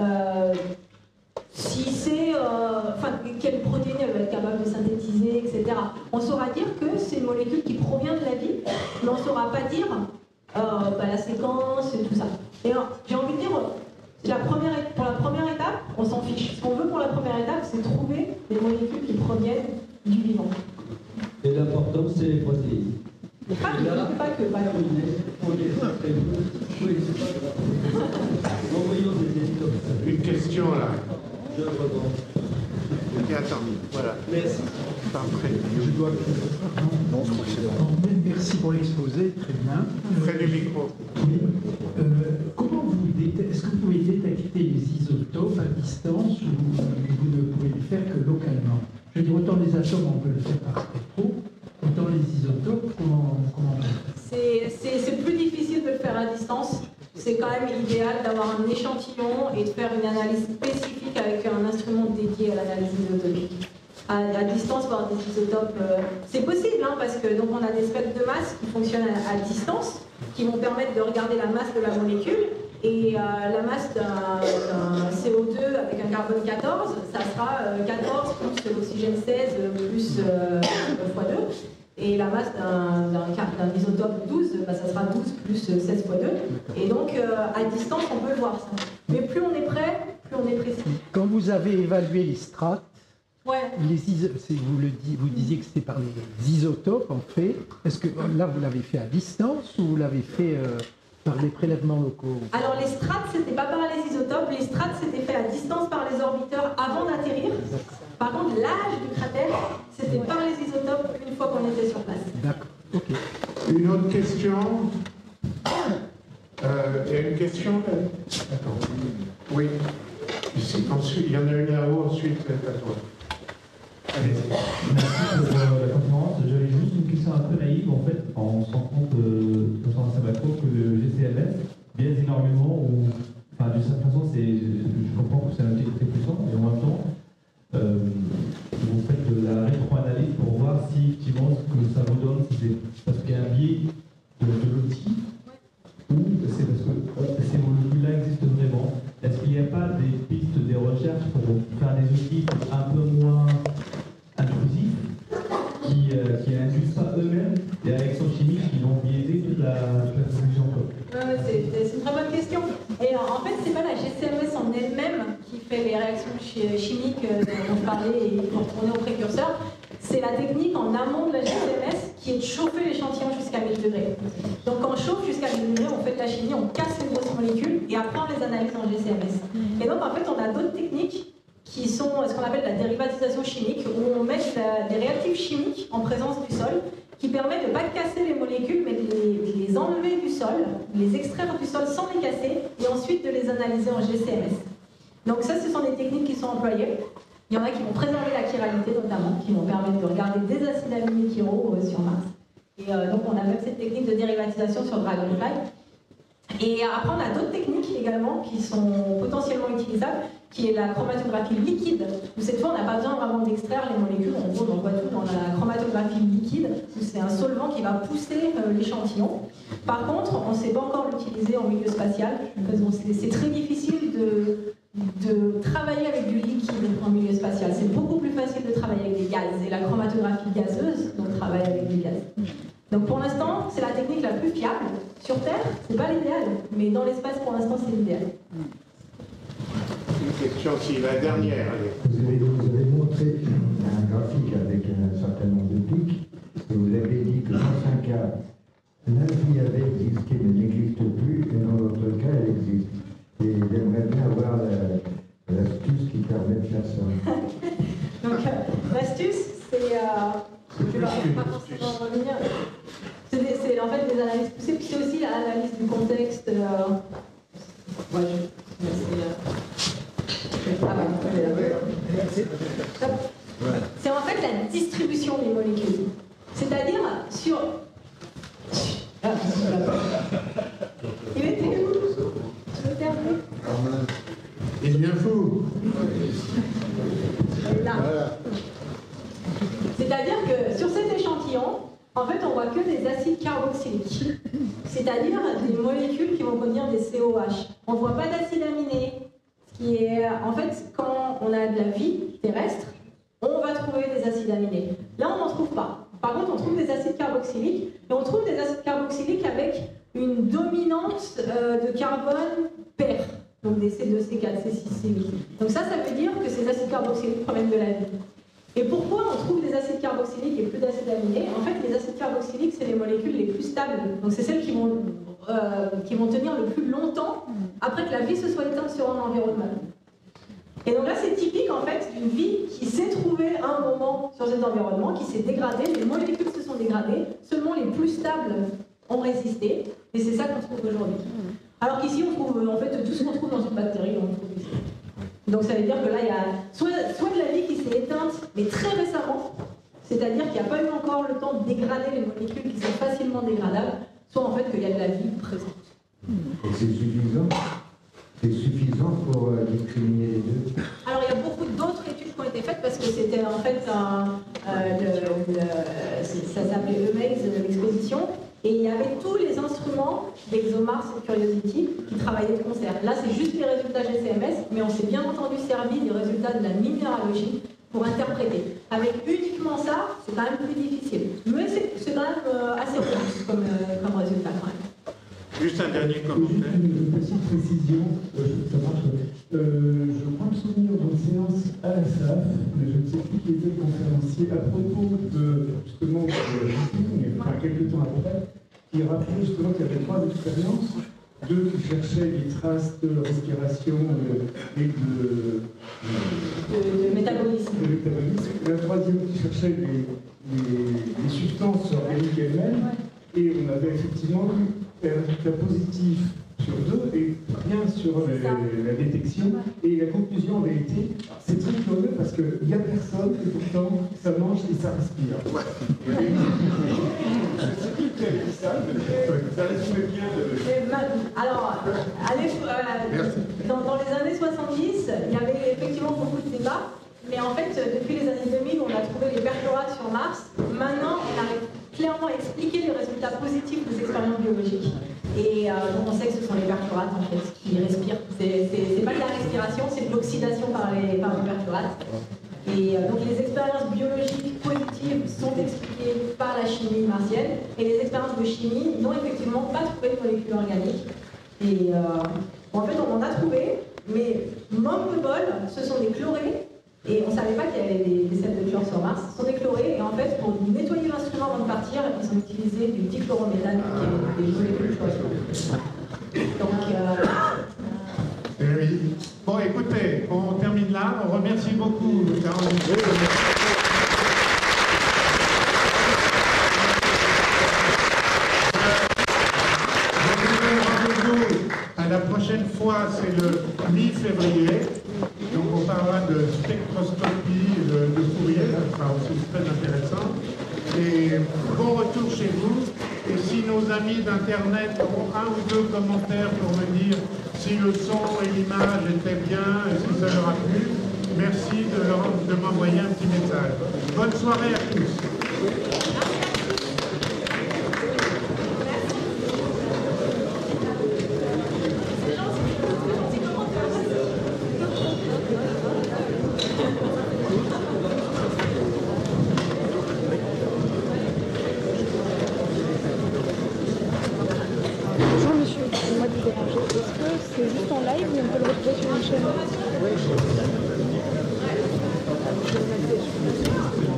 [SPEAKER 3] si c'est, quelle protéine elle va être capable de synthétiser, etc. On saura dire que c'est une molécule qui provient de la vie, mais on ne saura pas dire la séquence et tout ça. Et j'ai envie de dire, pour la première étape, on s'en fiche. Ce qu'on veut pour la première étape, c'est trouver des molécules qui proviennent du vivant.
[SPEAKER 6] Et l'important, c'est les protéines.
[SPEAKER 3] Pas que.
[SPEAKER 5] Une question là.
[SPEAKER 2] Et attends, voilà.
[SPEAKER 6] Merci.
[SPEAKER 7] Je dois. Non, je crois que c'est bon. Merci pour l'exposé, très bien.
[SPEAKER 5] Près du micro.
[SPEAKER 7] Oui. Comment est-ce que vous pouvez détecter les isotopes à distance ou vous ne pouvez le faire que localement? Je veux dire, autant les atomes, on peut le faire par spectro, autant les isotopes, comment on fait?
[SPEAKER 3] C'est plus difficile de le faire à distance. C'est quand même idéal d'avoir un échantillon et de faire une analyse spécifique avec un instrument dédié à l'analyse isotopique. À distance, voir des isotopes, c'est possible, hein, parce que donc on a des spectres de masse qui fonctionnent à distance, qui vont permettre de regarder la masse de la molécule. Et la masse d'un CO2 avec un carbone 14, ça sera 14 plus l'oxygène 16 plus x2. Et la masse d'un isotope 12, ça sera 12 plus 16 x 2. Et donc, à distance, on peut le voir ça. Mais plus on est prêt, plus on est précis.
[SPEAKER 7] Quand vous avez évalué les strates,
[SPEAKER 3] ouais.
[SPEAKER 7] Vous disiez que c'était par les isotopes, en fait. Est-ce que là, vous l'avez fait à distance ou vous l'avez fait par les prélèvements locaux?
[SPEAKER 3] Alors, les strates, c'était pas par les isotopes. Les strates, c'était fait à distance par les orbiteurs avant d'atterrir. Par contre, l'âge du cratère, c'était par les isotopes une fois qu'on était sur place.
[SPEAKER 7] D'accord, ok.
[SPEAKER 5] Une autre question? Il y a une question? Attends. Oui. Ici, ensuite, il y en a une là-haut, ensuite, à toi. Allez-y.
[SPEAKER 8] Merci pour la conférence. J'avais juste une question un peu naïve. En fait, on se rend compte, dans sa macro, que le GCMS biaise énormément. D'une certaine façon, je comprends que c'est un outil très puissant, et en même temps, vous faites de la rétro-analyse pour voir si effectivement ce que ça vous donne, si c'est parce qu'il y a un biais de l'outil, ou c'est parce que ces molécules-là existent vraiment. Est-ce qu'il n'y a pas des pistes, des recherches pour faire des outils un peu moins intrusifs, qui induisent ça eux-mêmes, des réactions chimiques qui vont biaiser toute la solution?
[SPEAKER 3] C'est une très bonne question. Et en fait, c'est pas la GCMS en elle-même qui fait les réactions chimiques dont je parlais et pour retourner au précurseur. c'est la technique en amont de la GCMS qui est de chauffer l'échantillon jusqu'à 1000 degrés. Donc quand on chauffe jusqu'à 1000 degrés, on fait de la chimie, on casse les grosses molécules et après on les analyse en GCMS. Et donc en fait on a d'autres techniques qui sont ce qu'on appelle la dérivatisation chimique, où on met des réactifs chimiques en présence du sol qui permet de ne pas casser les molécules mais de les enlever du sol, les extraire du sol sans les casser et ensuite de les analyser en GCMS. Donc ça, ce sont des techniques qui sont employées. Il y en a qui vont préserver la chiralité notamment, qui vont permettre de regarder des acides aminés chiraux sur Mars. Et donc on a même cette technique de dérivatisation sur Dragonfly. Et après on a d'autres techniques également qui sont potentiellement utilisables, qui est la chromatographie liquide, où cette fois on n'a pas besoin vraiment d'extraire les molécules, en gros on voit tout dans la chromatographie liquide, où c'est un solvant qui va pousser l'échantillon. Par contre, on ne sait pas encore l'utiliser en milieu spatial, parce que c'est très difficile de travailler avec du liquide en milieu spatial. C'est beaucoup plus facile de travailler avec des gaz, et la chromatographie gazeuse, donc travaille avec des gaz. Donc pour l'instant, c'est la technique la plus fiable. Sur Terre, c'est pas l'idéal, mais dans l'espace, pour l'instant, c'est l'idéal.
[SPEAKER 2] Une question aussi, la dernière. Allez.
[SPEAKER 9] Vous avez montré un graphique avec un certain nombre de pics, et vous avez dit que dans un cas, la vie avait existé mais n'existe plus, et dans l'autre cas, elle existe. Et j'aimerais bien avoir l'astuce qui permet de faire ça.
[SPEAKER 3] Donc l'astuce, c'est... je ne vais pas forcément revenir. C'est en fait des analyses poussées, puis c'est aussi l'analyse du contexte. C'est en fait la distribution des molécules. C'est-à-dire sur... Il était où? Je peux terminer?
[SPEAKER 5] Il est bien fou.
[SPEAKER 3] Là. C'est-à-dire que sur cet échantillon, en fait, on voit que des acides carboxyliques, c'est-à-dire des molécules qui vont contenir des COH. On ne voit pas d'acides aminés, ce qui est, en fait, quand on a de la vie terrestre, on va trouver des acides aminés. Là, on n'en trouve pas. Par contre, on trouve des acides carboxyliques, et on trouve des acides carboxyliques avec une dominante de carbone pair, donc des C2, C4, C6, C8. Donc ça veut dire que ces acides carboxyliques proviennent de la vie. Et pourquoi on trouve des acides carboxyliques et plus d'acides aminés? En fait, les acides carboxyliques, c'est les molécules les plus stables. Donc c'est celles qui vont tenir le plus longtemps après que la vie se soit éteinte sur un environnement. Et donc là, c'est typique en fait d'une vie qui s'est trouvée à un moment sur cet environnement, qui s'est dégradée, les molécules se sont dégradées, seulement les plus stables ont résisté, et c'est ça qu'on trouve aujourd'hui. Alors qu'ici, on trouve en fait tout ce qu'on trouve dans une bactérie, on le trouve ici. Donc ça veut dire que là, il y a soit de la vie qui s'est éteinte, mais très récemment, c'est-à-dire qu'il n'y a pas eu encore le temps de dégrader les molécules qui sont facilement dégradables, soit en fait qu'il y a de la vie présente.
[SPEAKER 9] Et c'est suffisant? C'est suffisant pour discriminer les deux?
[SPEAKER 3] Alors il y a beaucoup d'autres études qui ont été faites parce que c'était en fait ça s'appelait EMAZE, l'exposition, et il y avait tous les instruments d'ExoMars et Curiosity qui travaillaient de concert. Là c'est juste les résultats GCMS, mais on s'est bien entendu servi des résultats de la minéralogie pour interpréter. Avec uniquement ça, c'est quand même plus difficile. Mais c'est quand même assez robuste comme résultat quand même.
[SPEAKER 2] Juste un dernier commentaire.
[SPEAKER 7] Une petite précision, ça marche. Je crois me souvenir d'une séance à la SAF, mais je ne sais plus qui était le conférencier, à propos de justement quelques temps après, qui rappelait justement qu'il y avait 3 expériences, 2 qui cherchaient les traces de respiration et de
[SPEAKER 3] métabolisme.
[SPEAKER 7] La 3e qui cherchait les substances organiques elles-mêmes, et on avait effectivement eu un résultat positif sur 2 et rien sur la détection. Et la conclusion avait été, c'est très curieux parce qu'il n'y a personne et pourtant ça mange et ça respire. Je ne sais plus qui avait dit ça, mais ça résumait bien
[SPEAKER 3] Alors, dans les années 70, il y avait effectivement beaucoup de débats, mais en fait, depuis les années 2000, on a trouvé les perchlorates sur Mars. Maintenant, on arrive clairement à expliquer les résultats positifs des expériences biologiques. Et donc on sait que ce sont les perchlorates en fait qui respirent. C'est pas de la respiration, c'est de l'oxydation par les perchlorates. Et donc les expériences biologiques positives sont expliquées par la chimie martienne, et les expériences de chimie n'ont effectivement pas trouvé de molécules organiques. Et en fait on en a trouvé, mais manque de bol, ce sont des chlorés Et on ne savait pas qu'il y avait des sels de chlore sur Mars. Ils sont déchlorés et en fait, pour nettoyer l'instrument avant de partir, ils ont utilisé du dichlorométhane qui est des molécules chlorées. Donc,
[SPEAKER 5] oui. Bon, écoutez, on termine là. On remercie beaucoup Caroline. La prochaine fois, c'est le mi-février. Donc, on parlera de spectroscopie de Fourier. Ça sera aussi très intéressant. Et bon retour chez vous. Et si nos amis d'Internet ont un ou deux commentaires pour me dire si le son et l'image étaient bien et si ça leur a plu, merci de m'envoyer un petit message. Bonne soirée à tous.
[SPEAKER 10] Bonjour monsieur, excusez-moi de vous déranger. Est-ce que c'est juste en live ou on peut le retrouver sur une chaîne? Oui.